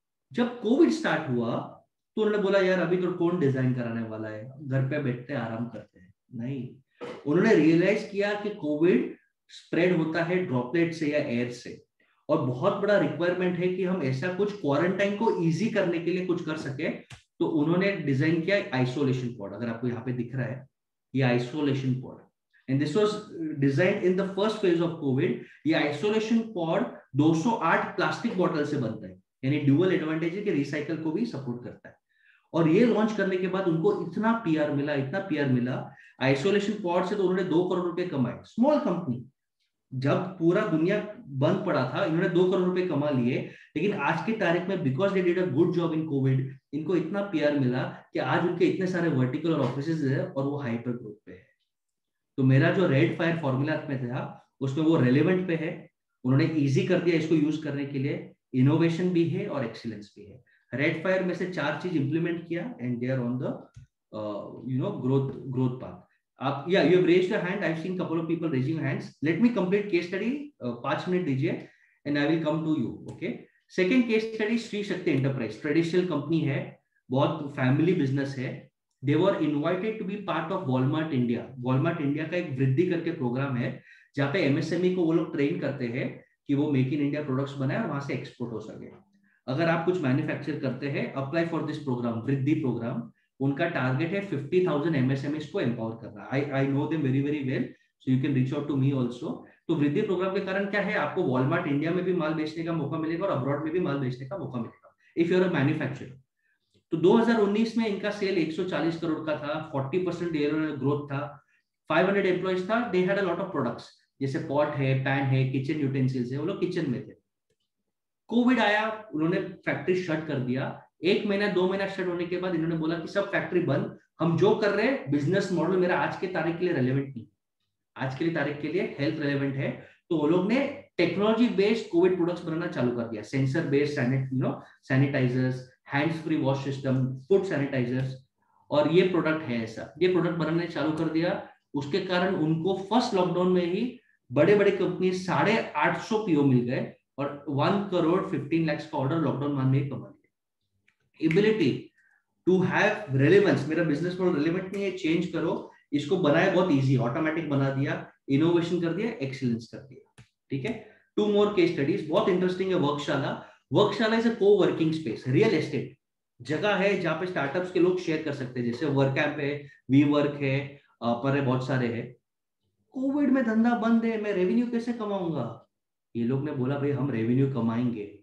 जब कोविड स्टार्ट हुआ तो उन्होंने बोला यार अभी तो कौन डिजाइन कराने वाला है, घर पे बैठते आराम करते हैं। नहीं, उन्होंने रियलाइज किया कि कोविड स्प्रेड होता है ड्रॉपलेट से या एयर से, और बहुत बड़ा रिक्वायरमेंट है कि हम ऐसा कुछ क्वारंटाइन को इजी करने के लिए कुछ कर सके। तो उन्होंने डिजाइन किया आइसोलेशन पॉड। अगर आपको यहाँ पे दिख रहा है ये isolation pod, and this was designed in the first phase of Covid. ये आइसोलेशन पॉड 208 प्लास्टिक बॉटल से बनता है, यानी ड्यूअल एडवांटेज है कि रिसाइकल को भी सपोर्ट करता है। और ये लॉन्च करने के बाद उनको इतना पीआर मिला, इतना पीआर मिला आइसोलेशन पॉड से, तो उन्होंने 2 करोड़ रुपए कमाए। स्मॉल कंपनी, जब पूरा दुनिया बंद पड़ा था इन्होंने 2 करोड़ रुपए कमा लिए। लेकिन आज की तारीख में because they did a good job in Covid, इनको इतना पीआर मिला कि आज उनके इतने सारे वर्टिकल और ऑफिसेज है और वो हाइपर ग्रोथ पे है। तो मेरा जो रेड फायर फॉर्मूला में था उसमें वो रेलेवेंट पे है। उन्होंने इजी कर दिया इसको यूज करने के लिए, इनोवेशन भी है और एक्सीलेंस भी है। रेड फायर में से 4 चीज इंप्लीमेंट किया and they are on the growth path. आप या you have raised your hand, I have seen couple of people raising hands. Let me complete case study, 5 minute दीजिए and I will come to you. Okay, second case study Shri Shakti enterprise, traditional company है, बहुत family business है। They were invited to be part of Walmart India. Walmart India का एक वृद्धि करके programme है जहाँ पे एमएसएमई को वो लोग ट्रेन करते हैं कि वो मेक इन इंडिया प्रोडक्ट्स बनाए और वहां से एक्सपोर्ट हो सके। अगर आप कुछ मैन्युफैक्चर करते हैं, apply for this program, Vriddhi program. उनका टारगेट है 50,000 एमएसएमईज को एम्पावर करना। I know them very very well, so you can reach out to me also. तो वृद्धि प्रोग्राम के कारण क्या है, आपको वॉलमार्ट इंडिया में भी माल बेचने का मौका मिलेगा और अब्रॉड में भी माल बेचने का मौका मिलेगा if you are a manufacturer. तो 2019 में इनका सेल 140 करोड़ का था, 40% ग्रोथ था, 500 एम्प्लॉइज था, they had a lot of products जैसे पॉट है, पैन है, किचन यूटेंसिल्स है, वो लोग किचन में थे। कोविड आया, उन्होंने फैक्ट्री शट कर दिया। 1 महीना 2 महीना शट होने के बाद इन्होंने बोला कि सब फैक्ट्री बंद, हम जो कर रहे हैं बिजनेस मॉडल मेरा आज के तारीख के लिए रेलेवेंट नहीं, आज के लिए तारीख के लिए हेल्थ रेलेवेंट है। तो वो लोग ने टेक्नोलॉजी बेस्ड कोविड प्रोडक्ट्स बनाना चालू कर दिया, sensor based sanitisers, hands free wash system, food sanitisers, और ये प्रोडक्ट है ऐसा, ये प्रोडक्ट बनाने चालू कर दिया। उसके कारण उनको फर्स्ट लॉकडाउन में ही बड़े बड़े कंपनी 850 पीओ मिल गए और 1 करोड़ 15 लाख का ऑर्डर लॉकडाउन में ही कमा लिया। एबिलिटी टू हैव रेलेवेंस, मेरा बिजनेस मॉडल रेलेवेंट नहीं है, चेंज करो, इसको बनाया बहुत इजी, ऑटोमेटिक बना दिया, इनोवेशन कर दिया, एक्सीलेंस कर दिया। ठीक है, 2 मोर केस स्टडीज, बहुत इंटरेस्टिंग है। वर्कशाला, वर्कशाला इज अ को वर्किंग स्पेस, रियल एस्टेट जगह है जहां पे स्टार्टअप्स के लोग शेयर कर सकते हैं, जैसे वर्क कैंप है, वी वर्क है, पर बहुत सारे हैं। कोविड में धंधा बंद है, मैं रेवेन्यू कैसे कमाऊंगा? ये लोग ने बोला भाई हम रेवेन्यू कमाएंगे।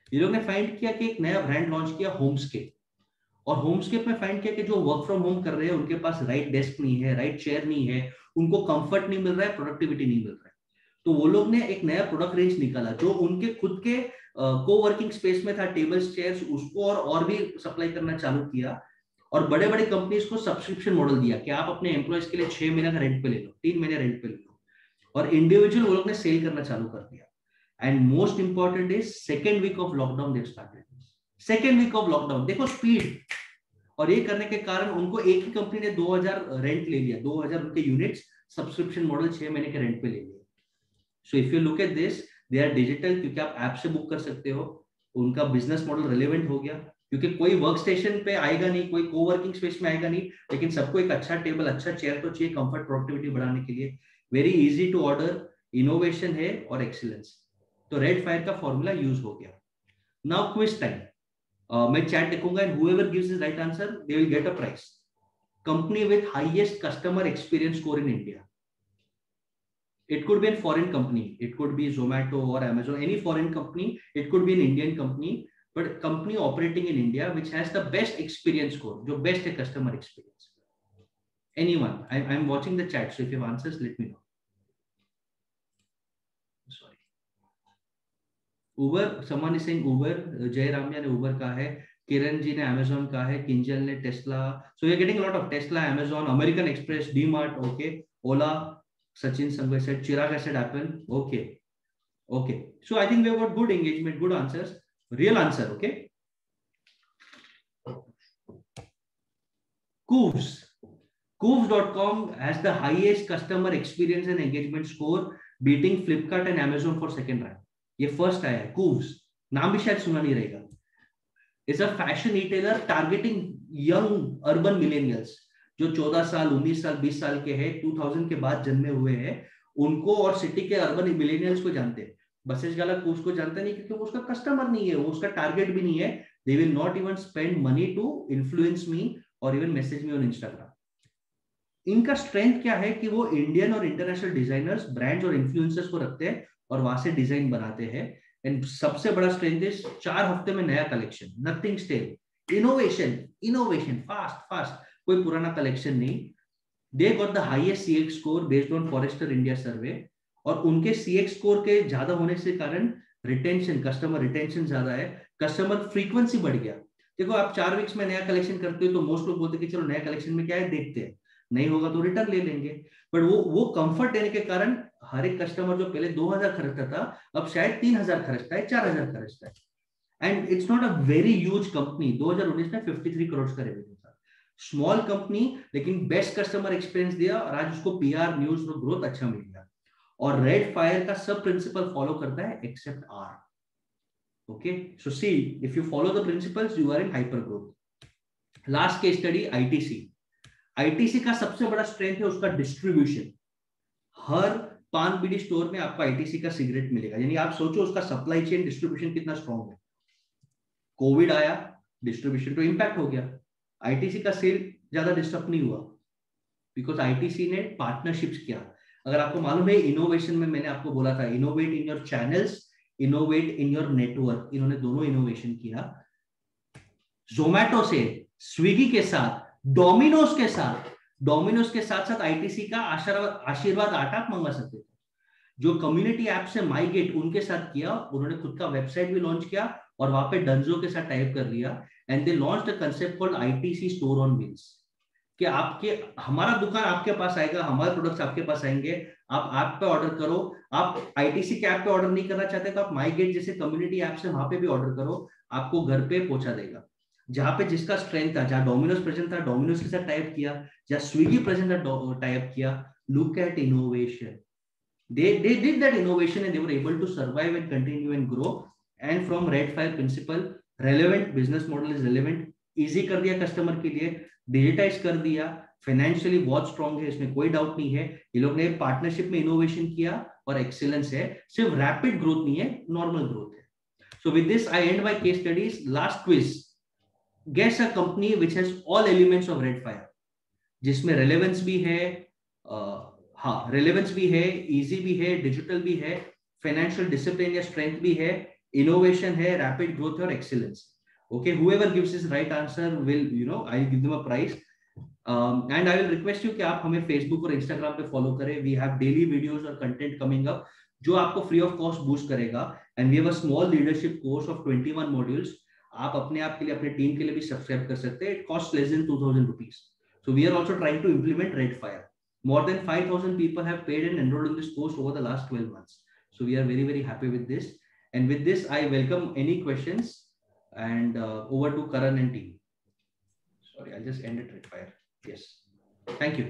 ये लोग ने फाइंड किया कि एक नया ब्रांड लॉन्च किया होमस्केप, और होमस्केप में फाइंड किया कि जो वर्क फ्रॉम होम कर रहे हैं उनके पास राइट डेस्क नहीं है, राइट चेयर नहीं है, उनको कंफर्ट नहीं मिल रहा है, प्रोडक्टिविटी नहीं मिल रहा है। तो वो लोग ने एक नया प्रोडक्ट रेंज निकाला जो उनके खुद के कोवर्किंग स्पेस में था, टेबल्स चेयर्स, उसको और भी सप्लाई करना चालू किया। और बड़े बड़े कंपनीज को सब्सक्रिप्शन मॉडल दिया कि आप अपने एम्प्लॉयज के लिए 6 महीने का रेंट पे ले लो, 3 महीने रेंट पे ले लो, और इंडिविजुअल वो लोग ने सेल करना चालू कर दिया। And most important is second week of lockdown they started, second week of lockdown, देखो स्पीड। और ये करने के कारण उनको एक ही कंपनी ने 2000 रेंट ले लिया, 2000 उनके यूनिट्स सब्सक्रिप्शन मॉडल 6 महीने के रेंट पे ले लिए। So if you look at this, they are digital, क्योंकि आप ऐप से बुक कर सकते हो, उनका बिजनेस मॉडल रिलेवेंट हो गया, क्योंकि कोई वर्क स्टेशन पे आएगा नहीं, कोई कोवर्किंग स्पेस में आएगा नहीं, लेकिन सबको एक अच्छा टेबल, अच्छा चेयर तो चाहिए कंफर्ट प्रोडक्टिविटी बढ़ाने के लिए। Very easy to order, innovation है और एक्सीलेंस। तो रेड फायर का फॉर्मूला यूज हो गया। नाउ क्विज टाइम, मैं चैट देखूंगा एंड whoever gives the right answer they will get a prize. Company with highest customer experience score in India. It could be a foreign company, it could be Zomato or Amazon, any foreign company, it could be an Indian company, but company operating in India which has the best experience score, जो best है customer experience. Anyone? I'm watching the chat, so if you have answers, let me know. Sorry. Uber, someone is saying Uber, Jay Ramya ने Uber का है, किरण जी ने Amazon का है, किंजल ने Tesla. So we are getting a lot of Tesla, Amazon, American Express, DMart, okay, Ola. Sachin Sangway said, Chirag said Apple. Okay. Okay. So I think we have got good engagement, good answers. Real answer, okay? Coos. Coos.com has the highest customer experience and engagement score, beating Flipkart and Amazon for second rank. ये first आया है, Coos. नाम भी शायद सुना नहीं रहेगा. It's a fashion retailer targeting young urban millennials. जो 14 साल, 19 साल, 20 साल के हैं, 2000 के बाद जन्मे हुए हैं, उनको और सिटी के अर्बन मिलेनियल्स को जानते हैं। बसेस वाला उसको जानता नहीं, क्योंकि उसका कस्टमर नहीं है, वो उसका टारगेट भी नहीं है। They will not even spend money to influence me और even message me on Instagram. इनका स्ट्रेंथ क्या है कि वो इंडियन और इंटरनेशनल डिजाइनर्स, ब्रांड्स और इन्फ्लुएंसर्स को रखते हैं और वहां से डिजाइन बनाते हैं। एंड सबसे बड़ा स्ट्रेंथ इज 4 हफ्ते में नया collection, nothing stale, innovation, innovation, fast fast, कोई पुराना कलेक्शन नहीं। They got the highest CX score based on Forrester India survey, और उनके सीएक्स स्कोर के ज्यादा होने से कारण रिटेंशन, कस्टमर रिटेंशन ज्यादा है, कस्टमर फ्रीक्वेंसी बढ़ गया। देखो आप 4 वीक्स में नया कलेक्शन करते हो तो मोस्ट लोग बोलते हैं कि चलो नया कलेक्शन में क्या है देखते हैं, नहीं होगा तो रिटर्न ले लेंगे। बट वो कंफर्ट देने के कारण हर एक कस्टमर जो पहले 2000 खर्चता था, अब शायद 3000 खर्चता है, 4000 खर्चता है। And it's not a very huge company. 2019 में 53 करोड़ का रेवेन्यू था, स्मॉल कंपनी, लेकिन बेस्ट कस्टमर एक्सपीरियंस दिया और आज उसको पीआर, न्यूज और ग्रोथ अच्छा मिल गया। और रेड फायर का सब प्रिंसिपल फॉलो करता है except R. Okay, so see if you follow the principles you are in hyper growth. Last case study ITC. ITC का सबसे बड़ा स्ट्रेंथ है उसका डिस्ट्रीब्यूशन। हर पान बीडी स्टोर में आपको आईटीसी का सिगरेट मिलेगा, यानी आप सोचो उसका सप्लाई चेन डिस्ट्रीब्यूशन कितना स्ट्रॉन्ग है। कोविड आया, डिस्ट्रीब्यूशन तो इंपैक्ट हो गया, आईटीसी का सेल ज्यादा डिस्टर्ब नहीं हुआ बिकॉज आईटीसी ने पार्टनरशिप्स किया। अगर आपको मालूम है इनोवेशन में मैंने आपको बोला था innovate in your channels, innovate in your network, इन्होंने दोनों इनोवेशन किया। जोमैटो से, स्विगी के साथ, डोमिनोज के साथ आईटीसी का आशीर्वाद आटा आप मंगा सकते थे। जो कम्युनिटी ऐप से माईगेट उनके साथ किया, उन्होंने खुद का वेबसाइट भी लॉन्च किया और वहां पे डंजो के साथ टाइप कर लिया and they launched a concept called ITC store on wheels, कि हमारा दुकान आपके पास आएगा, हमारे प्रोडक्ट्स आपके पास आएंगे, आप ऐप पे ऑर्डर करो। आप आईटीसी के ऐप पे ऑर्डर नहीं करना चाहते तो आप माईगेट जैसे कम्युनिटी ऐप से वहां पे भी ऑर्डर करो, आपको घर पे पहुंचा देगा। जहां पे जिसका स्ट्रेंथ था, जहां डोमिनोज प्रेजेंट था डोमिनोज के साथ टाइप किया, जहां स्विगी प्रेजेंट था टाइप किया। Look at innovation, they did that innovation and they were able to survive and continue and grow. And from Red Fire principle, relevant business model is relevant, easy कर दिया customer के लिए, digitise कर दिया, financially बहुत strong है, इसमें कोई डाउट नहीं है। ये लोग ने पार्टनरशिप में इनोवेशन किया और एक्सीलेंस है, सिर्फ रैपिड ग्रोथ नहीं है, नॉर्मल ग्रोथ है। So with this I end my case studies. Last quiz, guess a company which has all elements of Red Fire, जिसमें रेलेवेंस भी है, हाँ रेलेवेंस भी है, इजी भी है, डिजिटल भी है, फाइनेंशियल डिसिप्लिन या स्ट्रेंथ भी है, innovation है, rapid growth और excellence. Okay, whoever gives this right answer will, I'll give them a prize. And I will request you कि आप हमें Facebook और Instagram पे follow करें. We have daily videos और content coming up जो आपको free of cost boost करेगा. And we have a small leadership course of 21 modules. आप अपने आप के लिए, अपने टीम के लिए भी सब्सक्राइब कर सकते हैं. It costs less than 2,000 rupees. So we are also trying to implement Redfire. More than 5,000 people have paid and enrolled in this course over the last 12 months. So we are very, very happy with this. And with this, I welcome any questions. And over to Karan and team. Sorry, I'll just end it Redfire. Yes. Thank you.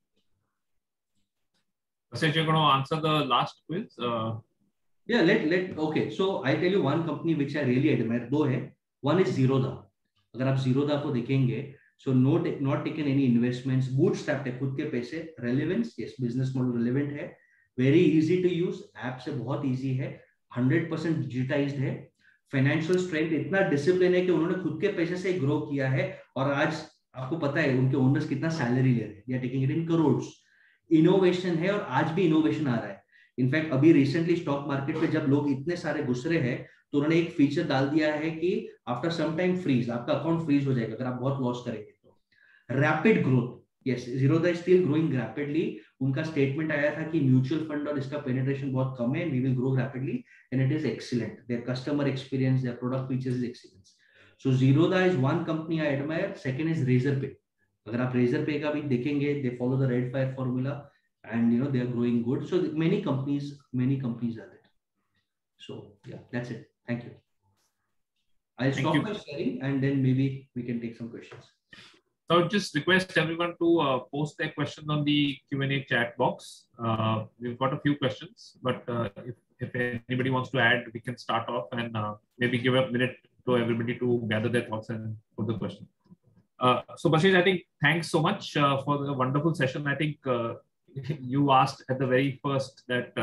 Ashish, you're going to answer the last quiz? Yeah, okay. So I tell you one company which I really admire. दो है. One is Zerodha. अगर आप Zerodha को देखेंगे, so not taken any investments, bootstrapped है खुद के पैसे, relevance, yes, business model relevant है, very easy to use, app से बहुत easy है, 100% digitized है, financial strength इतना discipline है कि उन्होंने खुद के पैसे से grow किया है और आज आपको पता है उनके owners कितना salary ले रहे हैं, they are taking it in crores. Innovation है और आज भी innovation आ रहा है. इनफैक्ट अभी रिसेंटली स्टॉक मार्केट पे जब लोग इतने सारे घुस रहे हैं तो उन्होंने एक फीचर डाल दिया है कि आफ्टर सम टाइम फ्रीज, आपका अकाउंट फ्रीज हो जाएगा अगर आप बहुत लॉस करेंगे तो. Rapid growth, yes, Zerodha is still growing rapidly. उनका स्टेटमेंट आया था कि म्यूचुअल फंड और इसका पेनिट्रेशन बहुत कम है, we will grow rapidly and it is excellent. Their customer experience, their product features is excellence. So Zerodha is one company I admire. Second is Razorpay. अगर आप Razorpay का भी देखेंगे, they follow the Redfire formula. And they are growing good. So many companies are there. So yeah, that's it. Thank you. I'll stop my sharing and then maybe we can take some questions. So just request everyone to post their questions on the Q&A chat box. We've got a few questions, but if anybody wants to add, we can start off and maybe give a minute to everybody to gather their thoughts and put the question. So Bashish, I think thanks so much for the wonderful session. I think you asked at the very first that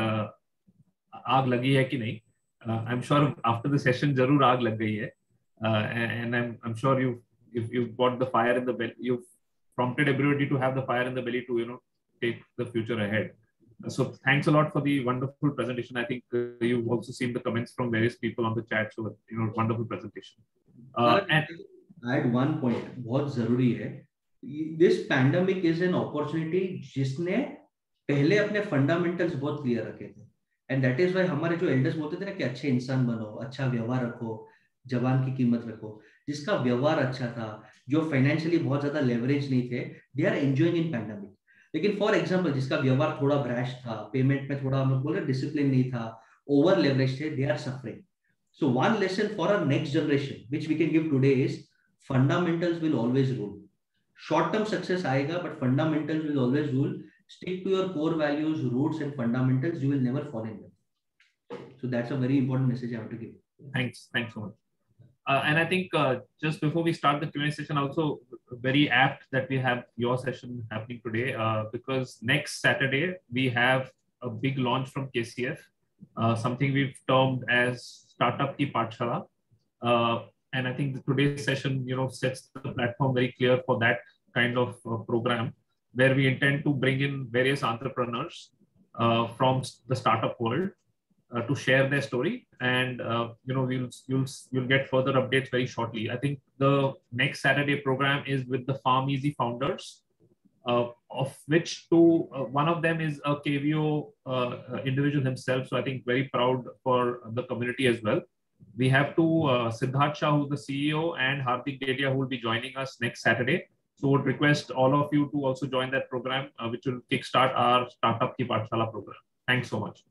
आग लगी है कि नहीं. I'm sure after the session जरूर आग लग गई है, and I'm sure you've got the fire in the belly. You've prompted everybody to have the fire in the belly to take the future ahead. So thanks a lot for the wonderful presentation. I think you've also seen the comments from various people on the chat. So wonderful presentation. And I had one point बहुत जरूरी है. This pandemic is an opportunity जिसने पहले अपने fundamentals बहुत clear रखे थे and that is why हमारे जो एल्डर्स बोलते थे ना कि अच्छे इंसान बनो, अच्छा व्यवहार रखो, जवान की कीमत रखो. जिसका व्यवहार अच्छा था, जो फाइनेंशियली बहुत ज्यादा लेवरेज नहीं थे, they are enjoying in pandemic. लेकिन फॉर एग्जांपल जिसका व्यवहार थोड़ा ब्रैश था, पेमेंट में थोड़ा हम लोग बोल रहे डिसिप्लिन नहीं था, ओवर लेवरेज थे, they are suffering. So one lesson for our next generation which we can give today is fundamentals will always rule. Short term success आएगा but fundamentals will always rule. Stick to your core values, roots and fundamentals. You will never fall in them. So that's a very important message I have to give. Thanks so much. And I think just before we start the Q&A session, also very apt that we have your session happening today because next Saturday we have a big launch from KCF, something we've termed as Startup Ki Pathshala. And I think today's session, sets the platform very clear for that kind of program, where we intend to bring in various entrepreneurs from the startup world to share their story, and you'll get further updates very shortly. I think the next Saturday program is with the PharmEasy founders, of which one of them is a KVO individual himself. So I think very proud for the community as well. We have Siddharth Shah, who's the CEO, and Hardik Dedia, who will be joining us next Saturday. So would request all of you to also join that program, which will kickstart our Startup Ki Pathshala program. Thanks so much.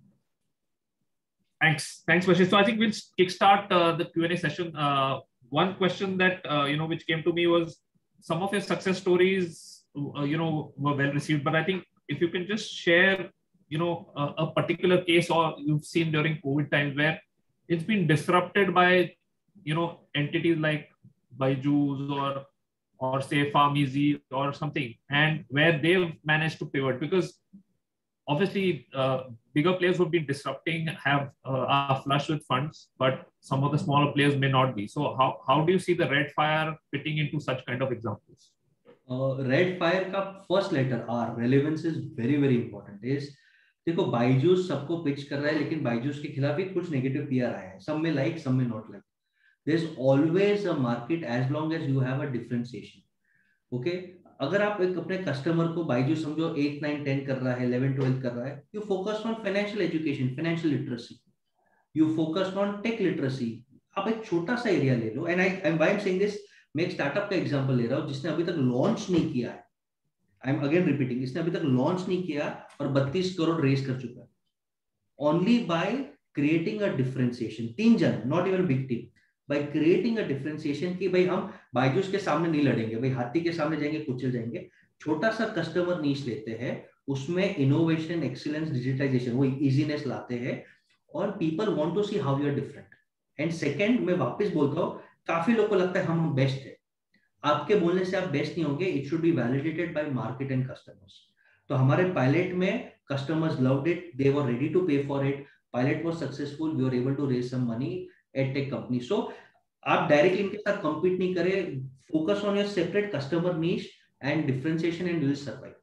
Thanks, Bashish. So I think we'll kickstart the Q&A session. One question that which came to me was some of your success stories, were well received. But I think if you can just share, a particular case or you've seen during COVID times where it's been disrupted by, entities like Byju's or say PharmEasy or something, and where they've managed to pivot, because obviously bigger players would be disrupting, are flush with funds, but some of the smaller players may not be. So how do you see the Redfire fitting into such kind of examples? Redfire ka first letter R, relevance is very, very important. Is देखो बायजूस सबको pitch कर रहा है, लेकिन बायजूस के खिलाफ भी कुछ नेगेटिव पीआर आया है, सब में लाइक सब में not like. There is always a market as long as you have a differentiation. Okay, अगर आप एक अपने कस्टमर को बायजूस समझो 8, 9, 10 कर रहा है, 11, 12 कर रहा है, you focus on financial education, financial literacy, you focus on tech literacy. आप एक छोटा सा एरिया ले लो. And I am why I am saying this, मैं एक स्टार्टअप का एग्जांपल ले रहा हूं जिसने अभी तक लॉन्च नहीं किया है. आई एम अगेन रिपीटिंग, इसने अभी तक लॉन्च नहीं किया और 32 करोड़ रेज कर चुका है. Only by creating a differentiation. 3 जन, not even big team, by creating a differentiation कि भाई हम बायजूस के सामने नहीं लड़ेंगे, भाई हाथी के सामने जाएंगे कुचल जाएंगे. छोटा सा कस्टमर नीश लेते हैं, उसमें इनोवेशन, एक्सीलेंस, डिजिटाइजेशन, वो इजीनेस लाते हैं और people want to see how you are different. And second, मैं वापस बोलता हूँ, काफी लोग को लगता है हम बेस्ट है. आपके बोलने से आप बेस्ट नहीं होंगे. It should be validated by market and customers. तो हमारे पायलट में customers loved it, they were ready to pay for it, pilot was successful, we were able to raise some money at tech company. So आप directly इनके साथ compete नहीं करें, focus on your separate customer niche and differentiation and you will survive.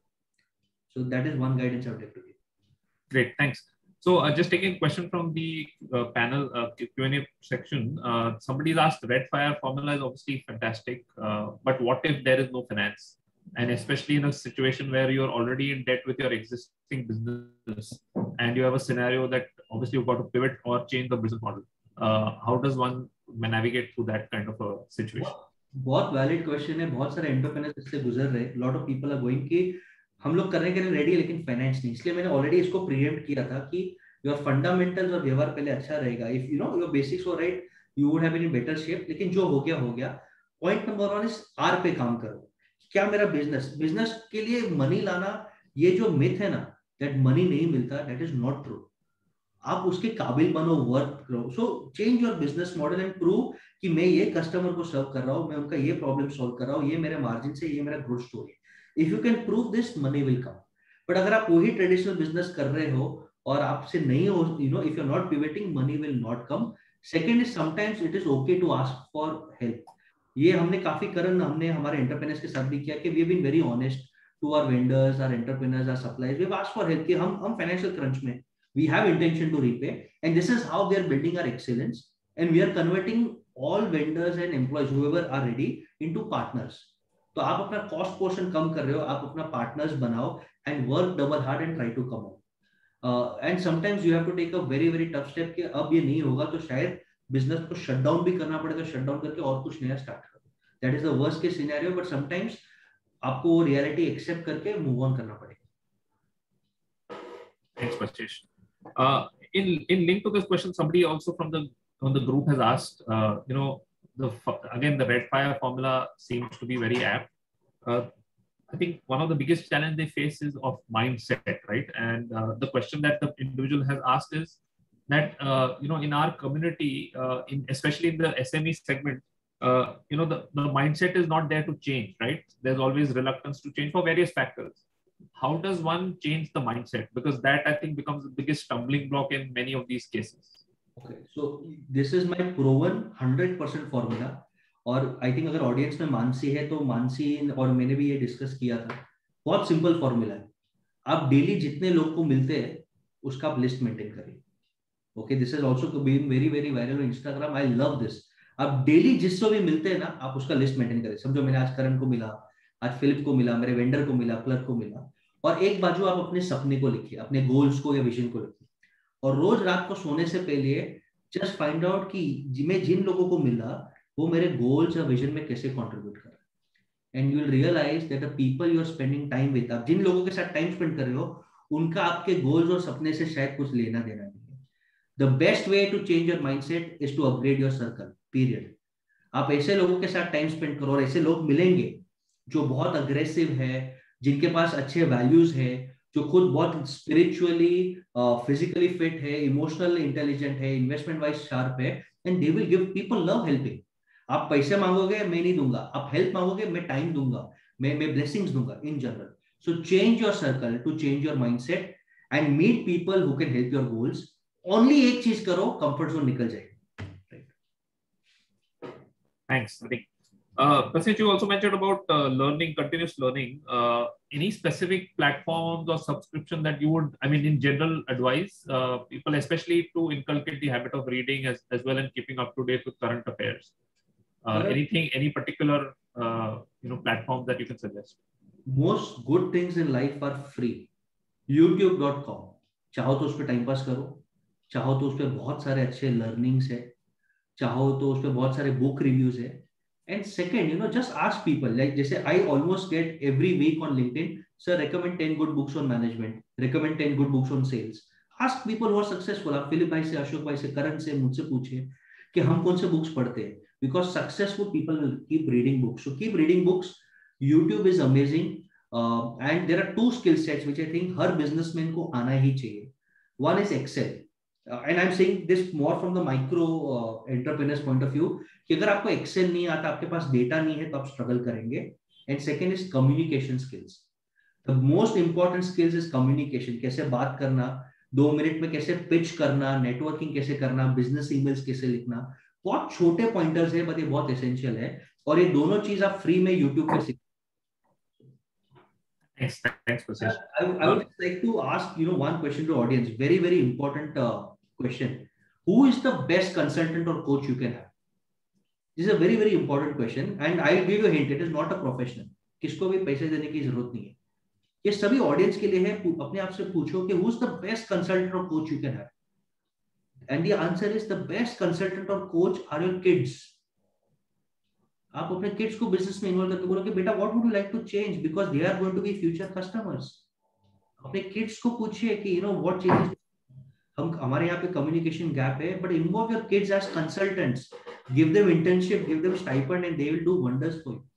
So that is one guidance I would like to give. Great, thanks. So just taking a question from the panel Q&A section, somebody's asked red fire formula is obviously fantastic, but what if there is no finance, and especially in a situation where you're already in debt with your existing business and you have a scenario that obviously you've got to pivot or change the business model. How does one navigate through that kind of a situation? बहुत valid question है. बहुत सारे entrepreneurs इससे गुजर रहे हैं. Lot of people are going कि हम लोग करने के लिए रेडी है लेकिन फाइनेंस नहीं. इसलिए मैंने ऑलरेडी इसको प्रीएम्प्ट किया था कि योर फंडामेंटल्स और व्यवहार पहले अच्छा रहेगा. If you know your basics were right, you would have been in better shape. लेकिन जो हो गया हो गया. पॉइंट नंबर 1 इज आर पे काम करो. क्या मेरा बिजनेस के लिए मनी लाना, ये जो मिथ है ना दैट मनी नहीं मिलता, दैट इज नॉट ट्रू. आप उसके काबिल बनो, वर्क करो. So change your business model and prove कि मैं ये कस्टमर को सर्व कर रहा हूँ, मैं उनका ये प्रॉब्लम सॉल्व कर रहा हूँ, ये मेरे मार्जिन से, ये मेरा growth story. If you can prove this, money will come. But अगर आप वही ट्रेडिशनल बिजनेस कर रहे हो और आपसे नहीं हो, you know, if you are not pivoting, money will not come. Second is sometimes it is okay to ask for help. ये हमने काफी करन हमने हमारे एंटरप्रेन्योर्स के साथ भी किया कि we have been very honest to our vendors, our entrepreneurs, our suppliers. We have asked for help कि हम फाइनेंशियल क्रंच में, we have intention to repay, and this is how we are building our excellence, and we are converting all vendors and employees whoever are ready into partners. तो आप अपना cost portion कम कर रहे हो, आप अपना partners बनाओ and work double hard and try to come out. And sometimes you have to take a very very tough step कि अब ये नहीं होगा तो शायद बिजनेस को शट डाउन भी करना पड़ेगा. शट डाउन करके और कुछ नया स्टार्ट करो. That is the worst case scenario. But sometimes आपको वो रियलिटी एक्सेप्ट करके मूव ऑन करना पड़ेगा. Thanks, Pashish. In link to this question, somebody also from the group has asked, you know, again the red fire formula seems to be very apt. I think one of the biggest challenge they face is of mindset, right? And the question that the individual has asked is that you know, in our community, especially in the SME segment, you know, the mindset is not there to change, right? There's always reluctance to change for various factors. How does one change the mindset? Because that, I think, becomes the biggest stumbling block in many of these cases. Okay, so this is my proven 100% formula. और I think अगर audience में मानसी है तो मानसी और मैंने भी ये discuss किया था. बहुत सिंपल फॉर्मूला है. आप डेली जितने लोग को मिलते हैं उसका आप लिस्ट मेंटेन करिए. Okay, this is also being very very viral on Instagram. I love this. आप डेली जिससे भी मिलते हैं ना, आप उसका लिस्ट मेंटेन करें. समझो मैंने आज करण को मिला, आज फिलिप को मिला, मेरे वेंडर को मिला, क्लर्क को मिला, और एक बाजू आप अपने सपने को लिखिए, अपने गोल्स को या विजन को लिखिए. और रोज रात को सोने से पहले जस्ट फाइंड आउट कि मैं जिन लोगों को मिला वो मेरे गोल्स या विजन में कैसे कंट्रीब्यूट कर रहा है. And you will realise that the people you are spending time with, आप जिन लोगों के साथ टाइम स्पेंड कर रहे हो उनका आपके गोल्स और सपने से शायद कुछ लेना देना नहीं है. The best way to change your mindset is to upgrade your circle, period. आप ऐसे लोगों के साथ टाइम स्पेंड करो और ऐसे लोग मिलेंगे जो बहुत अग्रेसिव है, जिनके पास अच्छे वैल्यूज है, जो खुद बहुत स्पिरिचुअली फिजिकली फिट है, इमोशनल इंटेलिजेंट है, इन्वेस्टमेंट वाइज शार्प है, and they will give. People love helping. आप पैसे मांगोगे मैं नहीं दूंगा, आप हेल्प मांगोगे मैं टाइम दूंगा, मैं ब्लेसिंग्स दूंगा in general. So change your circle to change your mindset and meet people who can help your goals. Only एक चीज करो, कंफर्ट जोन निकल जाएगी. Thanks. I think Pashish, you also mentioned about learning, continuous learning. any specific platforms or subscription that you would, I mean, in general, advise people, especially to inculcate the habit of reading as well and keeping up to date with current affairs? Anything, any particular platform that you can suggest? Most good things in life are free. YouTube.com, चाहो तो उस पर time pass करो, चाहो तो उस पर बहुत सारे अच्छे लर्निंग्स है, चाहो तो उस पर बहुत सारे बुक रिव्यूज है. And second, just ask people. Like, जैसे I almost get every week on LinkedIn, sir, recommend 10 good books on management, recommend 10 good books on sales. Ask people who are successful. आप Philip भाई से, अशोक भाई से, करण से, मुझसे पूछिए कि हम कौन से बुक्स पढ़ते हैं. Because successful people will keep reading books. So keep reading books. YouTube is amazing. And there are two skill sets which I think her businessman को आना ही चाहिए. One is Excel. And I'm saying this more from the micro entrepreneur's point of view, कि अगर आपको Excel नहीं आता, आपके पास data नहीं है, तो आप स्ट्रगल करेंगे. And second is communication skills. The most important skills is communication. कैसे बात करना, 2 मिनट में कैसे पिच करना, नेटवर्किंग कैसे करना, बिजनेस ईमेल्स कैसे लिखना. बहुत छोटे पॉइंटर्स है, बट ये बहुत एसेंशियल है. और ये दोनों चीज आप फ्री में यूट्यूब पे सीख. Thanks, Prasad. I would like to ask, one question to audience. Very, very important question. Who is the best consultant or coach you can have? This is a very, very important question. And I'll give you a hint. It is not a professional. किसको भी पैसे देने की जरूरत नहीं है. ये सभी ऑडियंस के लिए है. अपने आप से पूछो कि who's the best consultant or coach you can have? And the answer is the best consultant or coach are your kids. आप अपने किड्स को बिजनेस में इन्वॉल्व करके बोलो कि बेटा what would you like to change, because they are going to be future customers. अपने kids को पूछिए कि व्हाट चेंजेस. हमारे यहाँ पे कम्युनिकेशन गैप है, but involve your kids as consultants, give them internship, give them stipend, and they will do wonders for you.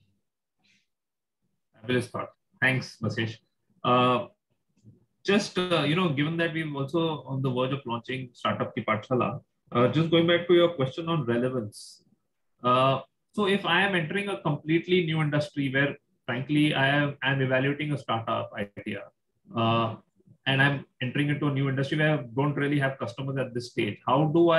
Fabulous thought. Thanks, Basesh. Just given that we're also on the verge of launching Startup Ki Pathshala, just going back to your question on relevance. So if I am entering a completely new industry where, frankly, I'm evaluating a startup idea, and I'm entering into a new industry where I don't really have customers at this stage, how do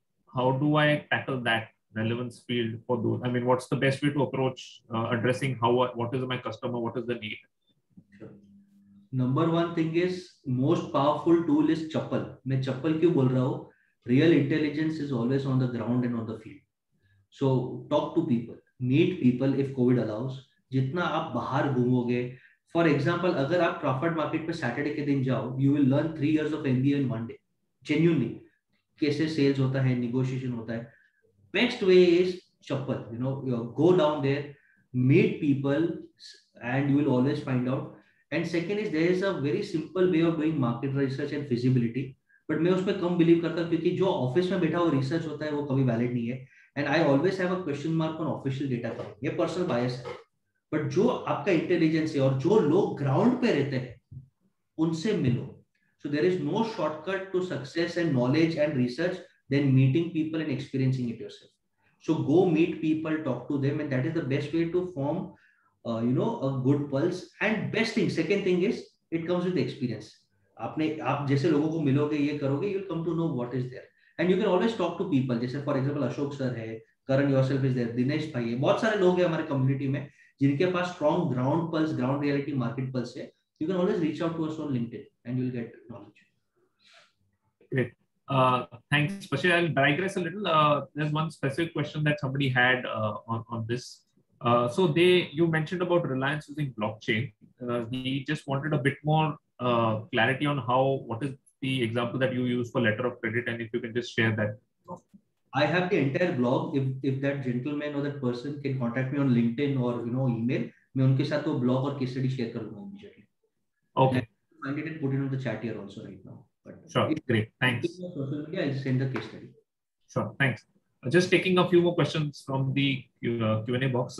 I tackle that relevance field for those? I mean, what's the best way to approach addressing what is my customer, what is the need? Sure. Number one thing is most powerful tool is chappal. मैं chappal क्यों बोल रहा हूँ? Real intelligence is always on the ground and on the field. So talk to people, meet people if COVID allows. जितना आप बाहर घूमोगे, for example अगर आप क्रॉफर्ड मार्केट पे सैटरडे के दिन जाओ, you will learn 3 years of MBA in 1 day. Genuinely, कैसे सेल्स होता है, नेगोशिएशन होता है. Best way is chappal. Go down there, meet people, and you will always find out. And second is there is a very simple way of doing market research and feasibility. But मैं उसमें कम believe करता हूँ, क्योंकि जो office में बैठा हुआ research होता है वो कभी वैलिड नहीं है. And I always have a question mark on official data. ये पर्सनल बायस है, बट जो आपका इंटेलिजेंस है और जो लोग ग्राउंड पे रहते हैं उनसे मिलो. So there is no shortcut to success and knowledge and research than meeting people and experiencing it yourself. So go meet people, talk to them, and that is the best way to form, a good pulse. And best thing, second thing is it comes with experience. आप जैसे लोगों को मिलोगे, ये करोगे, you'll come to know what is there. And you can always talk to people. जैसे for example Ashok sir है, Karan yourself is there, Dinesh भाई है, बहुत सारे लोग हैं हमारे कम्युनिटी में जिनके पास strong ground pulse, ground reality, market pulse है. You can always reach out to us on LinkedIn and you'll get knowledge. Great. Thanks, Bashir. I'll digress a little. There's one specific question that somebody had on this. So you mentioned about Reliance using blockchain. He just wanted a bit more clarity on what is the example that you use for letter of credit, and if you can just share that. I have the entire blog. If that gentleman or that person can contact me on LinkedIn or email, मैं उनके साथ वो blog और case study share करूँगा immediately. Okay. I didn't put it on the chat here also right now. But sure. Great. Thanks. Social media, I'll send the case study. Sure. Thanks. Just taking a few more questions from the Q&A box.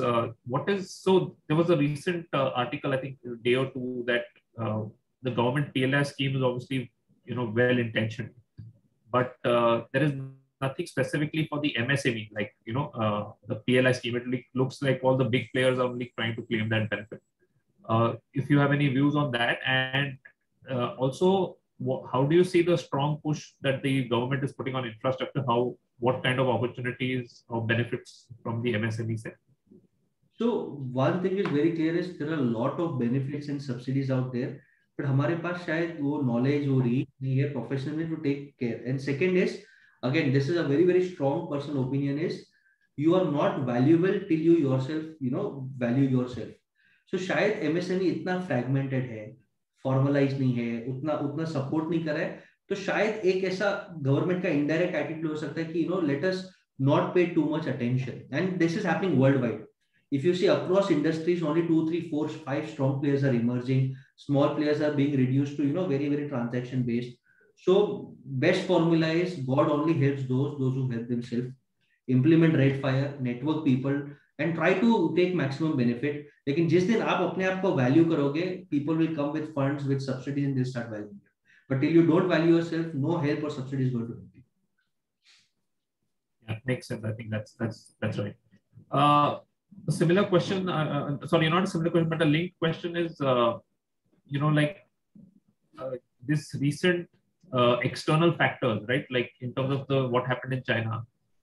So there was a recent article, I think a day or two, that the government PLI scheme is obviously well intentioned, but there is nothing specifically for the MSME, like the PLI scheme. It looks like all the big players are only trying to claim that benefit. If you have any views on that, and also how do you see the strong push that the government is putting on infrastructure? What kind of opportunities or benefits from the MSME sector? So one thing is very clear is there are a lot of benefits and subsidies out there, but हमारे पास शायद वो knowledge वो reach नहीं है professionally to take care. And second is, again, this is a very very strong personal opinion, is you are not valuable till you yourself value yourself. So शायद MSME इतना fragmented है, formalized नहीं है, उतना support नहीं कर रहा है, तो शायद एक ऐसा गवर्नमेंट का indirect attitude हो सकता है कि let us not pay too much attention. And this is happening worldwide. If you see across industries, only 2, 3, 4, 5 strong players are emerging. Small players are being reduced to very very transaction based. So best formula is God only helps those who help themselves. Implement Redfire, network people, and try to take maximum benefit. लेकिन जिस दिन आप अपने आप को value करोगे, people will come with funds, with subsidies, and they'll start valuing you. But till you don't value yourself, no help or subsidy is going to help you. Yeah, makes sense. I think that's right. A similar question, sorry, not a similar question, but a linked question is, this recent external factors, right? Like in terms of what happened in China,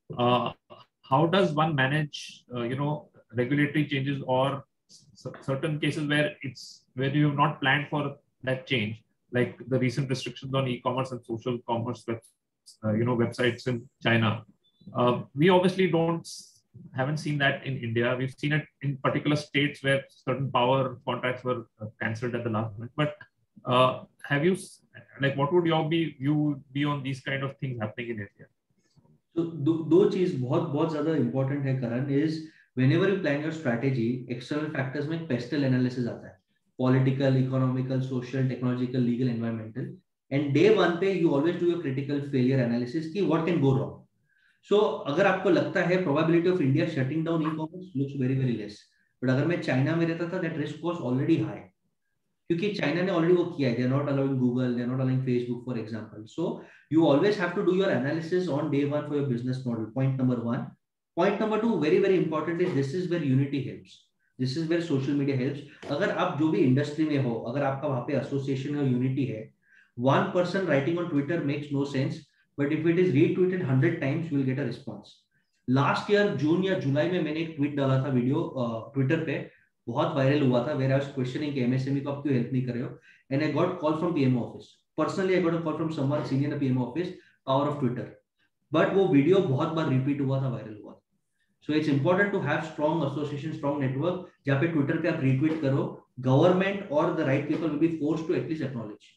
how does one manage, regulatory changes or certain cases where you have not planned for that change, like the recent restrictions on e-commerce and social commerce websites in China. We obviously haven't seen that in India. We've seen it in particular states where certain power contracts were cancelled at the last minute. But have you, what would your view be on these kind of things happening in India? So दो चीज बहुत ज़्यादा important है Karan, is whenever you plan your strategy, external factors में pestle analysis आता है, political, economical, social, technological, legal, environmental, and day one पे you always do your critical failure analysis कि what can go wrong. So अगर आपको लगता है probability of India shutting down e-commerce looks very very less, but अगर मैं China में रहता था, that risk was already high, क्योंकि चाइना ने already वो किया है, they are not allowing Google, they are not allowing Facebook, for example. So you always have to do your analysis on day one for your business model. Point number one. Point number two, very very important, is this is where unity helps. This is where social media helps. अगर आप जो भी industry में हो, अगर आपका वहाँ पे एसोसिएशन और यूनिटी है, one person writing on Twitter makes no sense. But if it is retweeted 100 times, you will get a response. Last year, June या जुलाई में मैंने एक ट्वीट डाला था, वीडियो ट्विटर पे बहुत वायरल हुआ था, where I was questioning कि MSME को आप क्यों हेल्प नहीं कर रहे हो, and I got call from PMO office. Personally, I got a call from someone senior in the PMO office, power of Twitter. But वो वीडियो बहुत बार रिपीट हुआ था, वायरल हुआ था. So it's important to have strong association, strong network, जहाँ पे Twitter पे आप retweet करो, government or the right people will be forced to at least acknowledge.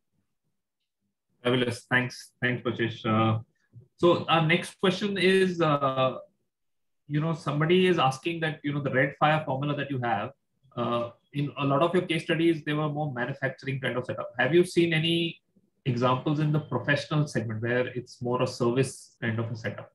Fabulous. Thanks, Prashish. So our next question is, somebody is asking that, the Redfire formula that you have, in a lot of your case studies, they were more manufacturing kind of setup. Have you seen any examples in the professional segment where it's more a service kind of a setup?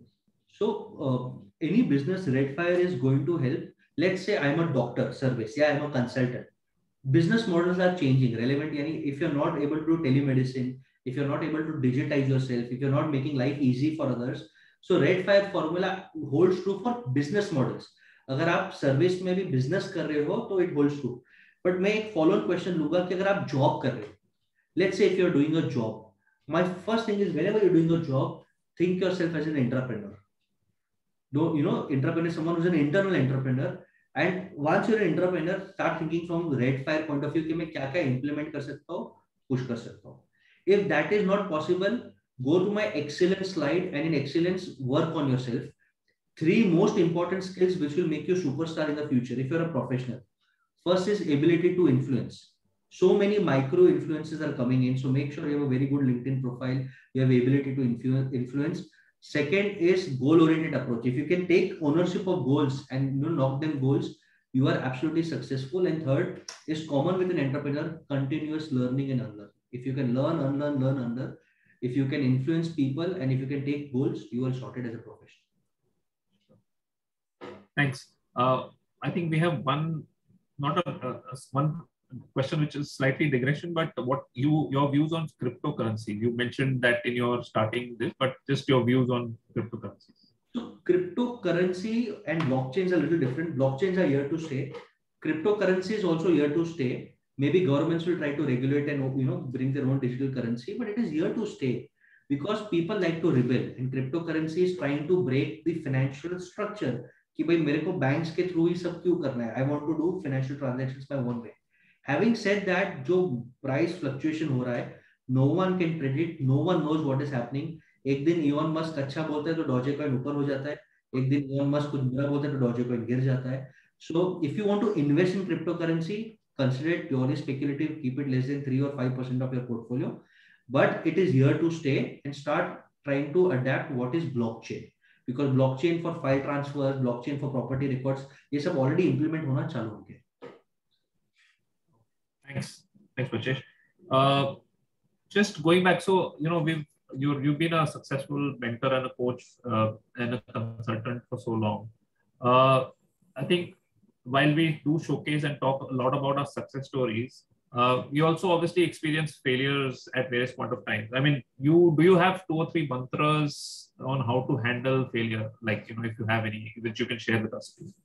So any business, Redfire is going to help. Let's say I'm a doctor, service, I'm a consultant. Business models are changing, relevant. If you're not able to do telemedicine, if you're not able to digitize yourself, if you're not making life easy for others, so Redfire formula holds true for business models. अगर आप service में भी business कर रहे हो तो it holds true. But मैं एक follow-on question लूंगा कि अगर आप जॉब कर रहे हो, let's say if you're doing a job, my first thing is whenever you're doing a job, think yourself as an entrepreneur. Entrepreneur is someone who's an internal entrepreneur. And once you're an entrepreneur, start thinking from Redfire point of view कि मैं क्या क्या implement कर सकता हूँ, push कर सकता हूँ. If that is not possible, go to my excellence slide and in excellence work on yourself. 3 most important skills which will make you superstar in the future if you're a professional. First is ability to influence. So many micro influences are coming in, so make sure you have a very good LinkedIn profile, you have ability to influence. Second is goal-oriented approach. If you can take ownership of goals and knock them goals, you are absolutely successful. And third is common with an entrepreneur, continuous learning and unlearn. If you can learn, unlearn, learn, unlearn, if you can influence people and if you can take goals, you are sorted as a professional. Thanks. I think we have one question which is slightly digression, but what your views on cryptocurrency? You mentioned that in your starting this, but just your views on cryptocurrencies. So cryptocurrency and blockchains are a little different. Blockchains are here to stay. Cryptocurrency is also here to stay. Maybe governments will try to regulate and bring their own digital currency, but it is here to stay because people like to rebel, and cryptocurrency is trying to break the financial structure. कि भाई मेरे को banks के through ही सब क्यों करना है, I want to do financial transactions my own way. Having said that, जो प्राइस फ्लक्चुएशन हो रहा है, no one can predict, no one knows what is happening. एक दिन इलॉन मस्क अच्छा बोलता है तो डॉजे कॉइन ऊपर हो जाता है, एक दिन इलॉन मस्क कुछ बुरा बोलता है तो डॉजे कॉइन गिर जाता है. So if you want to invest in crypto currency, consider it purely speculative, keep it less than 3 or 5% of your portfolio, but it is here to stay, and start trying to adapt what is blockchain, because blockchain for file transfers, blockchain for property records, ये सब already implement होना चालू हो गया. Thanks, Pachesh. Just going back, so you've been a successful mentor and a coach and a consultant for so long. I think while we do showcase and talk a lot about our success stories, we also obviously experience failures at various point of time. I mean, do you have 2 or 3 mantras on how to handle failure? Like, if you have any, which you can share with us, please.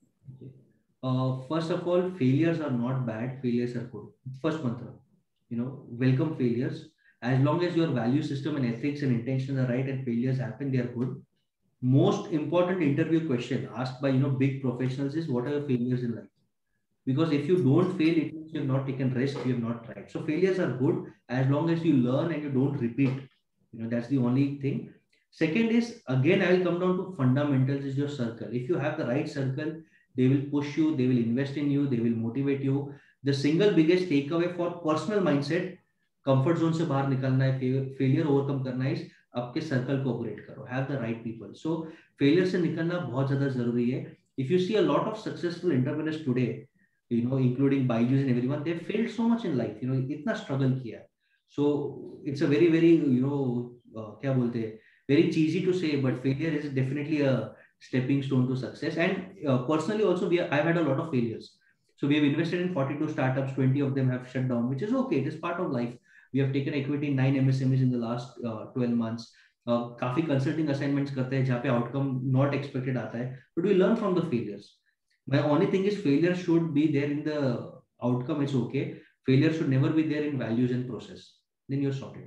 First of all, failures are not bad. Failures are good. First mantra, welcome failures. As long as your value system and ethics and intentions are right and failures happen, they are good. Most important interview question asked by big professionals is, what are your failures in life? Because if you don't fail, it means you have not taken risk, you have not tried. So failures are good as long as you learn and you don't repeat. That's the only thing. Second is, again, I will come down to fundamentals, is your circle. If you have the right circle, they will push you, they will invest in you, they will motivate you. The single biggest takeaway for personal mindset, comfort zone से बाहर निकलना है, failure overcome करना है, आपके circle को operate करो, have the right people. So failure से निकलना बहुत ज्यादा जरूरी है. If you see a lot of successful entrepreneurs today, including Byju's and everyone, they failed so much in life, इतना स्ट्रगल किया. So it's a very very क्या बोलते हैं, very cheesy to say, but failure is definitely a stepping stone to success. And personally also, I've had a lot of failures. So we have invested in 42 startups, 20 of them have shut down, which is okay, it is part of life. We have taken equity in 9 MSMEs in the last 12 months. काफी consulting assignments करते हैं जहाँ पे outcome not expected आता है, but we learn from the failures. My only thing is, failure should be there in the outcome, it's okay. Failure should never be there in values and process. Then you are sorted.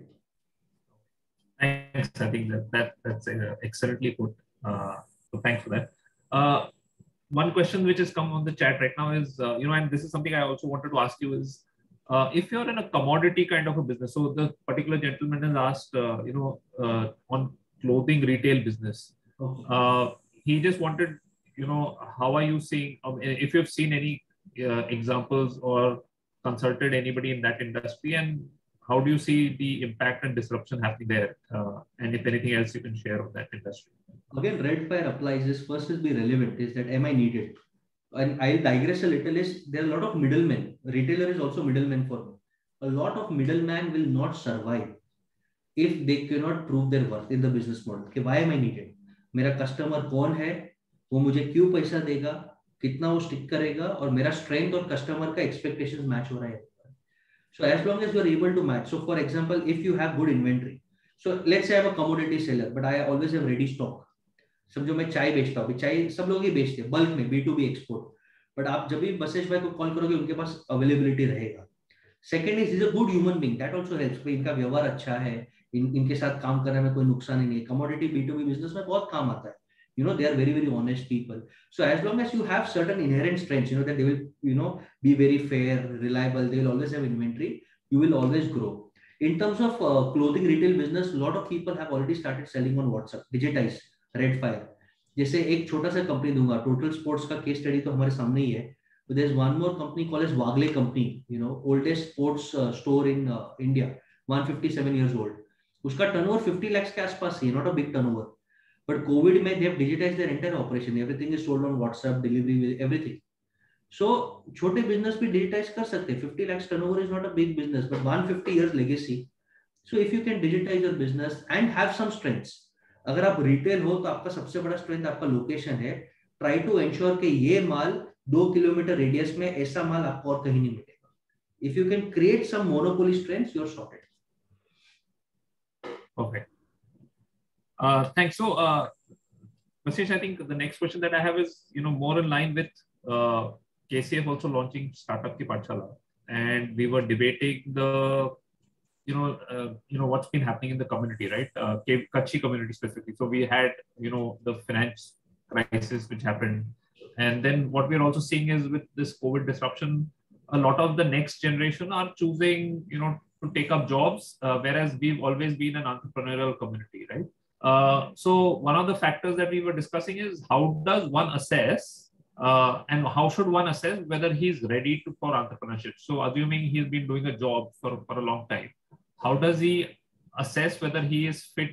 Thanks. I think that's excellently put. So thanks for that. One question which has come on the chat right now is, and this is something I also wanted to ask you is, if you're in a commodity kind of a business, so the particular gentleman has asked, on clothing retail business. Okay. He just wanted, how are you seeing, if you've seen any examples or consulted anybody in that industry, and how do you see the impact and disruption happening there? And if anything else you can share of that industry. Again, Redfire applies this. First is be relevant, is that am I needed? And I'll digress a little, is there are a lot of middlemen. Retailer is also middleman for me. A lot of middlemen will not survive if they cannot prove their worth in the business model. Okay, why am I needed? मेरा customer कौन है, वो मुझे क्यों पैसा देगा, कितना वो स्टिक करेगा, और मेरा स्ट्रेंथ और कस्टमर का एक्सपेक्टेशंस मैच हो रहा है. So as long as you are able to match. So for example, if you have good inventory, so let's say I'm a commodity seller, but I always have ready stock. समझो मैं चाय बेचता हूँ, चाय सब लोग ही बेचते हैं बल्क में, B2B एक्सपोर्ट, बट आप जब भी बसेश भाई को कॉल करोगे उनके पास अवेलेबिलिटी रहेगा. Second is a good human being, that also helps. इनका व्यवहार अच्छा है, इनके साथ काम करने में कोई नुकसान नहीं है. कमोडिटी B2B बिजनेस में बहुत काम आता है. They are very, very honest people. So as long as you have certain inherent strengths, that they will, be very fair, reliable, they will always have inventory, you will always grow. In terms of clothing retail business, a lot of people have already started selling on WhatsApp, digitized, Redfire. जैसे एक छोटा सा company दूंगा, total sports का case study तो हमारे सामने ही है. But there's one more company called as Wagle Company, oldest sports store in India, 157 years old. उसका टर्नओवर 50 lakhs के आसपास ही, not a big turnover. But COVID में they have digitized their entire operation. Everything is sold on WhatsApp, delivery, everything. So छोटे business भी digitize कर सकते हैं. 50 lakhs turnover is not a big business, but 150 years legacy. So if you can digitize your business and have some strengths, अगर आप retail हो तो आपका सबसे बड़ा strength आपका location है. Try to ensure कि ये माल 2 किलोमीटर रेडियस में ऐसा माल आपको और कहीं नहीं मिलेगा. If you can create some monopoly strengths, you're sorted. Okay. Thanks. So, Masish, I think the next question that I have is, more in line with KCF also launching Startup Ki Pathshala, and we were debating the, what's been happening in the community, right? Kutchi community specifically. So we had, the finance crisis which happened. And then what we're also seeing is with this COVID disruption, a lot of the next generation are choosing, to take up jobs, whereas we've always been an entrepreneurial community, right? So one of the factors that we were discussing is how does one assess and how should one assess whether he's ready for entrepreneurship? So assuming he's been doing a job for a long time, how does he assess whether he is fit?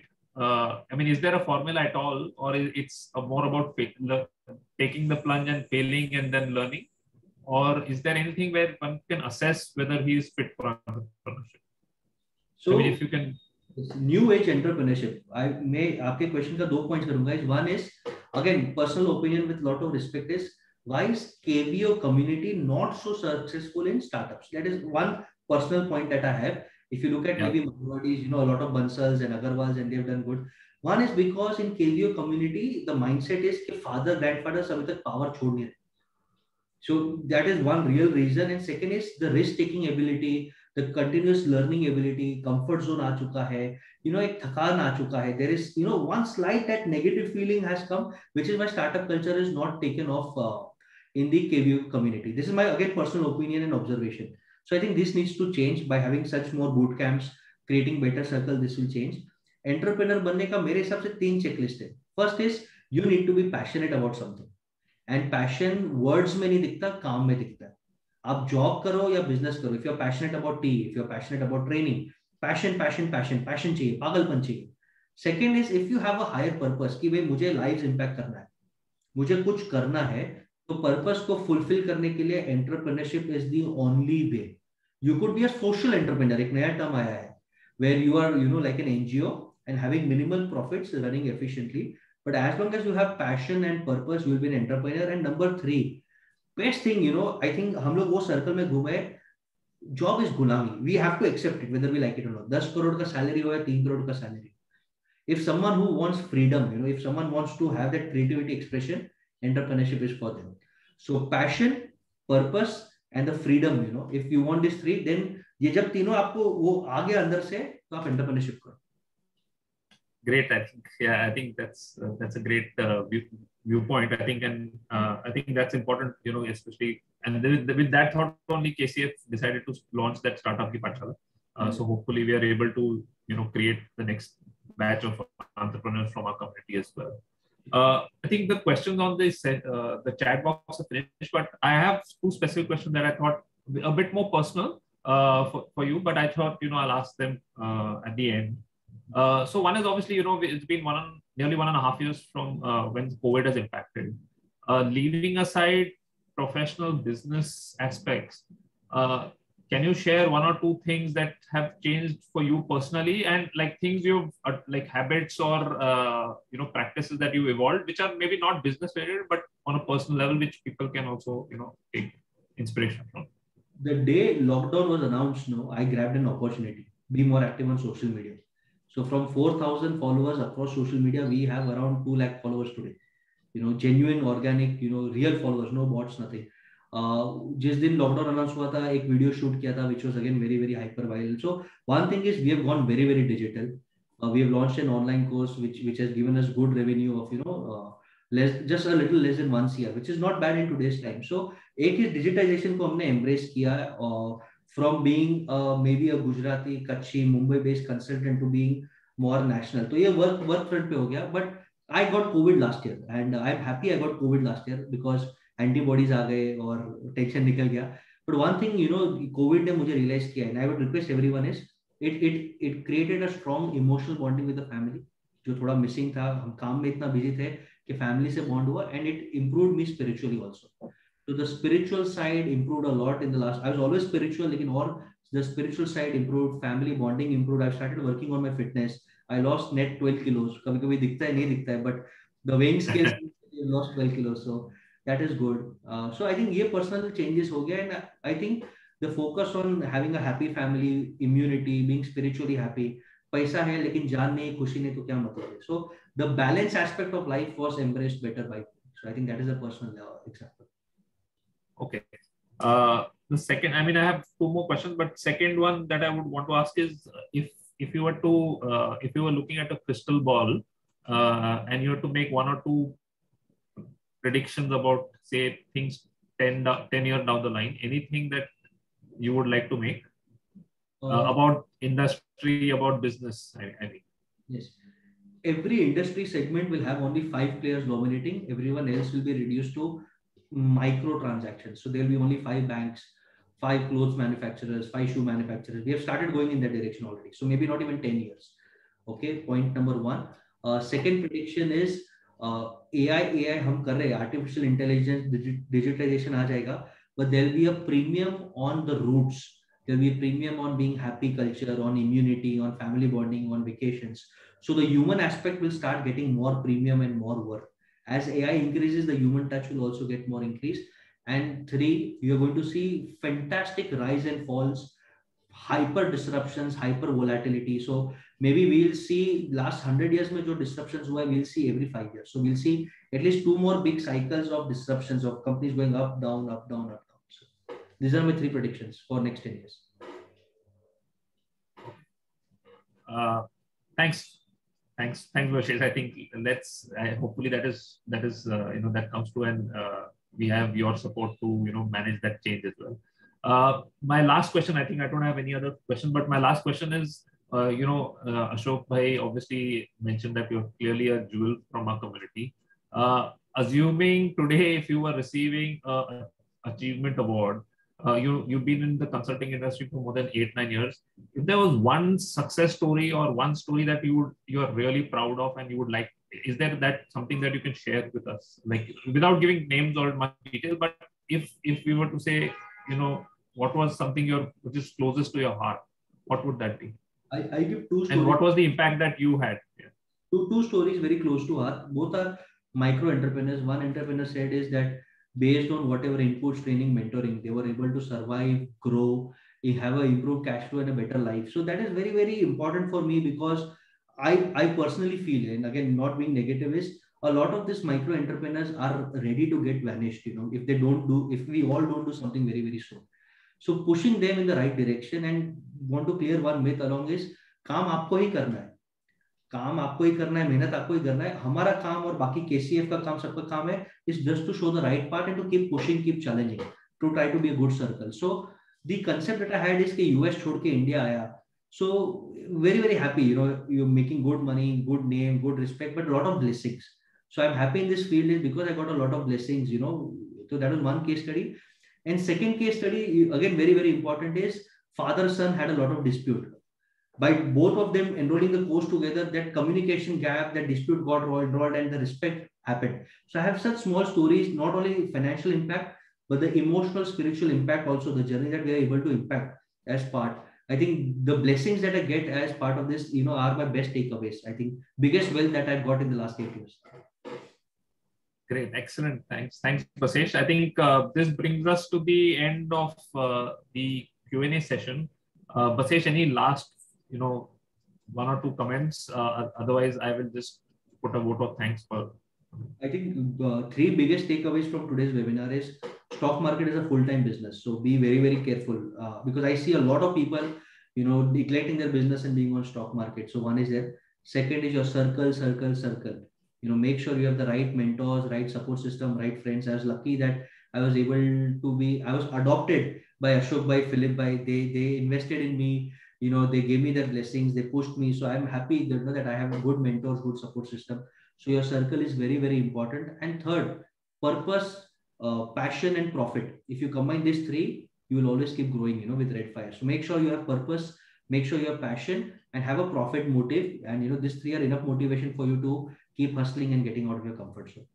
Is there a formula at all, or it's more about taking the plunge and failing and then learning? Or is there anything where one can assess whether he is fit for entrepreneurship? So, if you can. New age entrepreneurship. मैं आपके question का 2 points करूंगा. One is again personal opinion with lot of respect is why is KBO community not so successful in startups? That is one personal point that I have. If you look at maybe minorities, a lot of Bansals and Agarwals and they've done good. One is because in KBO community the mindset is कि father grandfather अभी तक power छोड़ नहीं रहे. So that is one real reason. And second is the risk taking ability, the continuous learning ability, comfort zone आ चुका है, एक थकान आ चुका है. There is, one slight that negative feeling has come, which is why startup culture is not taken off in the KBO community. This is my again personal opinion and observation. So I think this needs to change by having such more boot camps, creating better circle. This will change. Entrepreneur बनने का मेरे हिसाब से 3 checklist है. First is you need to be passionate about something. And passion words में नहीं दिखता, काम में दिखता है. आप जॉब करो या बिजनेस करो, if you're passionate about tea, if you're passionate about training, passion चाहिए, पागलपन चाहिए. Second is if you have a higher purpose कि भाई मुझे lives impact करना है, मुझे कुछ करना है, तो purpose को fulfill करने के लिए entrepreneurship is the only way. You could be a social entrepreneur, एक नया term आया है, where you are like an NGO and having minimal profits running efficiently. But as long as you have passion and purpose, you will be an entrepreneur. And number 3, best thing, I think हम लोग वो circle में घूमे, job is gulami. We have to accept it, whether we like it or not. 10 crore का salary हो या 3 crore का salary. If someone who wants freedom, if someone wants to have that creativity expression, entrepreneurship is for them. So passion, purpose, and the freedom, if you want these 3, then ये जब तीनों आपको वो आ गया अंदर से, तो आप entrepreneurship करो. Great, I think that's a great viewpoint. I think that's important, especially, and with that thought only KCF decided to launch that startup ki Pathshala. So hopefully we are able to create the next batch of entrepreneurs from our community as well. I think the questions on this the chat box are finished, but I have 2 specific questions that I thought a bit more personal for you, but I thought I'll ask them at the end. So one is obviously, it's been nearly 1.5 years from when COVID has impacted. Leaving aside professional business aspects, can you share 1 or 2 things that have changed for you personally, and like things you've like habits or practices that you evolved, which are maybe not business related, but on a personal level, which people can also take inspiration from? The day lockdown was announced, I grabbed an opportunity, be more active on social media. So from 4,000 followers across social media, we have around 2 lakh followers today. Genuine, organic, real followers, no bots, nothing. जिस दिन lockdown announce हुआ था, एक video shoot किया था, which was again very, very hyper viral. So one thing is we have gone very, very digital. We have launched an online course which has given us good revenue of just a little less than once a year, which is not bad in today's time. So एक ही digitization को हमने embrace किया, from being maybe a Gujarati, Kutchi, Mumbai based consultant to being more national. तो ये work front पे हो गया. But I got COVID last year, and I'm happy I got COVID last year because antibodies आ गए और tension निकल गया. But one thing COVID ने मुझे realize किया, and I would request everyone is it created a strong emotional bonding with the family, जो थोड़ा missing था. हम काम में इतना busy थे कि family से bond हुआ, and it improved me spiritually also. So the spiritual side improved a lot in the last. I was always spiritual, or the spiritual side improved, family bonding improved. I started working on my fitness. I lost net 12 kilos. कभी-कभी दिखता है नहीं दिखता है, but the weighing scale lost 12 kilos. So that is good. So I think ये personal changes हो गया, and I think the focus on having a happy family, immunity, being spiritually happy. पैसा है लेकिन जान नहीं, खुशी नहीं, तो क्या मतलब है? So the balance aspect of life was embraced better by me. So I think that is a personal example. Okay. The second, I have 2 more questions, but second one that I would want to ask is if you were looking at a crystal ball and you had to make 1 or 2 predictions about, say, things 10 years down the line? Anything that you would like to make about industry, about business? I mean. Yes. Every industry segment will have only 5 players dominating. Everyone else will be reduced to micro transactions. So there will be only 5 banks, 5 clothes manufacturers, 5 shoe manufacturers. We have started going in that direction already. So maybe not even 10 years. Okay, point number 1. Second prediction is AI हम कर रहे हैं, artificial intelligence, digitalization आ जाएगा, but there will be a premium on the roots. There will be a premium on being happy culture, on immunity, on family bonding, on vacations. So the human aspect will start getting more premium and more worth. As AI increases, the human touch will also get more increase. And 3, you are going to see fantastic rise and falls, hyper disruptions, hyper volatility. So maybe we'll see last 100 years mein jo disruptions hua, we'll see every 5 years. So we'll see at least 2 more big cycles of disruptions of companies going up, down, up, down, up, down. So these are my 3 predictions for next 10 years. Thanks, Bashesh. I think hopefully that is that comes to, and we have your support to manage that change as well. My last question, I think I don't have any other question, but my last question is, Ashok Bhai obviously mentioned that you're clearly a jewel from our community. Assuming today, if you were receiving an achievement award, you've been in the consulting industry for more than 8-9 years. If there was one success story or one story that you are really proud of and you would like, is there something that you can share with us, like without giving names or much detail, but if we were to say, what was something which is closest to your heart, what would that be? I give 2 stories. And what was the impact that you had? Yeah. Two stories very close to heart. Both are micro entrepreneurs. One entrepreneur said is that based on whatever inputs, training, mentoring, they were able to survive, grow, have an improved cash flow and a better life. So that is very, very important for me, because I personally feel, and again, not being negative, is a lot of these micro entrepreneurs are ready to get vanished, if we all don't do something very, very soon. So pushing them in the right direction, and want to clear one myth along is, काम आपको ही करना है, काम आपको ही करना है, मेहनत आपको ही करना है. हमारा काम और बाकी KCF का काम, सबका काम है is just to show the right path and to keep pushing, keep challenging, to try to be a good circle. So the concept that I had is कि US छोड़ के India आया. So very, very happy, you're making good money, good name, good respect, but a lot of blessings. So I'm happy in this field is because I got a lot of blessings, So that was one case study. And second case study, again, very, very important, is father-son had a lot of dispute. By both of them enrolling the course together, that communication gap, that dispute got resolved, and the respect happened. So I have such small stories, not only financial impact, but the emotional, spiritual impact also, the journey that we are able to impact as part. I think the blessings that I get as part of this, are my best takeaways. I think biggest wealth that I've got in the last 8 years. Great, excellent. Thanks, Bashesh. I think this brings us to the end of the Q&A session. Bashesh, any last, 1 or 2 comments? Otherwise, I will just put a vote of thanks for. I think 3 biggest takeaways from today's webinar is, stock market is a full-time business. So be very, very careful, because I see a lot of people, neglecting their business and being on stock market. So one is there. Second is your circle. Make sure you have the right mentors, right support system, right friends. I was lucky that I was adopted by Ashok Bhai, Philip Bhai. They invested in me. They gave me their blessings. They pushed me. So I'm happy that I have a good mentors, good support system. So your circle is very, very important. And third, purpose, passion, and profit. If you combine these 3, you will always keep growing, with red fire. So make sure you have purpose, make sure you have passion, and have a profit motive. And these 3 are enough motivation for you to keep hustling and getting out of your comfort zone.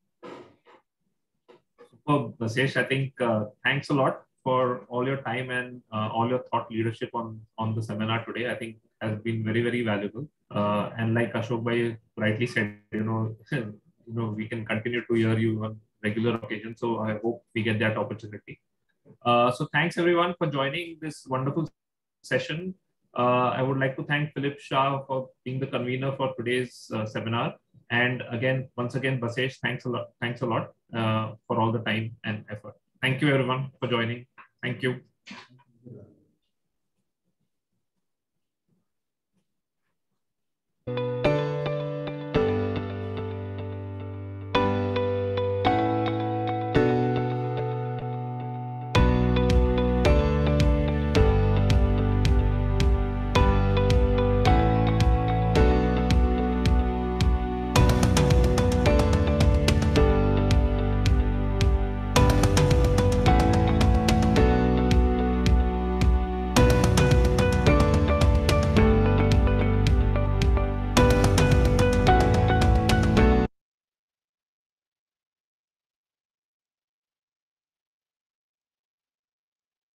Well, Bashesh, I think thanks a lot for all your time and all your thought leadership on the seminar today. I think has been very, very valuable. And like Ashok Bhai rightly said, we can continue to hear you on regular occasions. So I hope we get that opportunity. So thanks everyone for joining this wonderful session. I would like to thank Philip Shah for being the convener for today's seminar. And once again, Bashesh, thanks a lot for all the time and effort. Thank you everyone for joining. Thank you.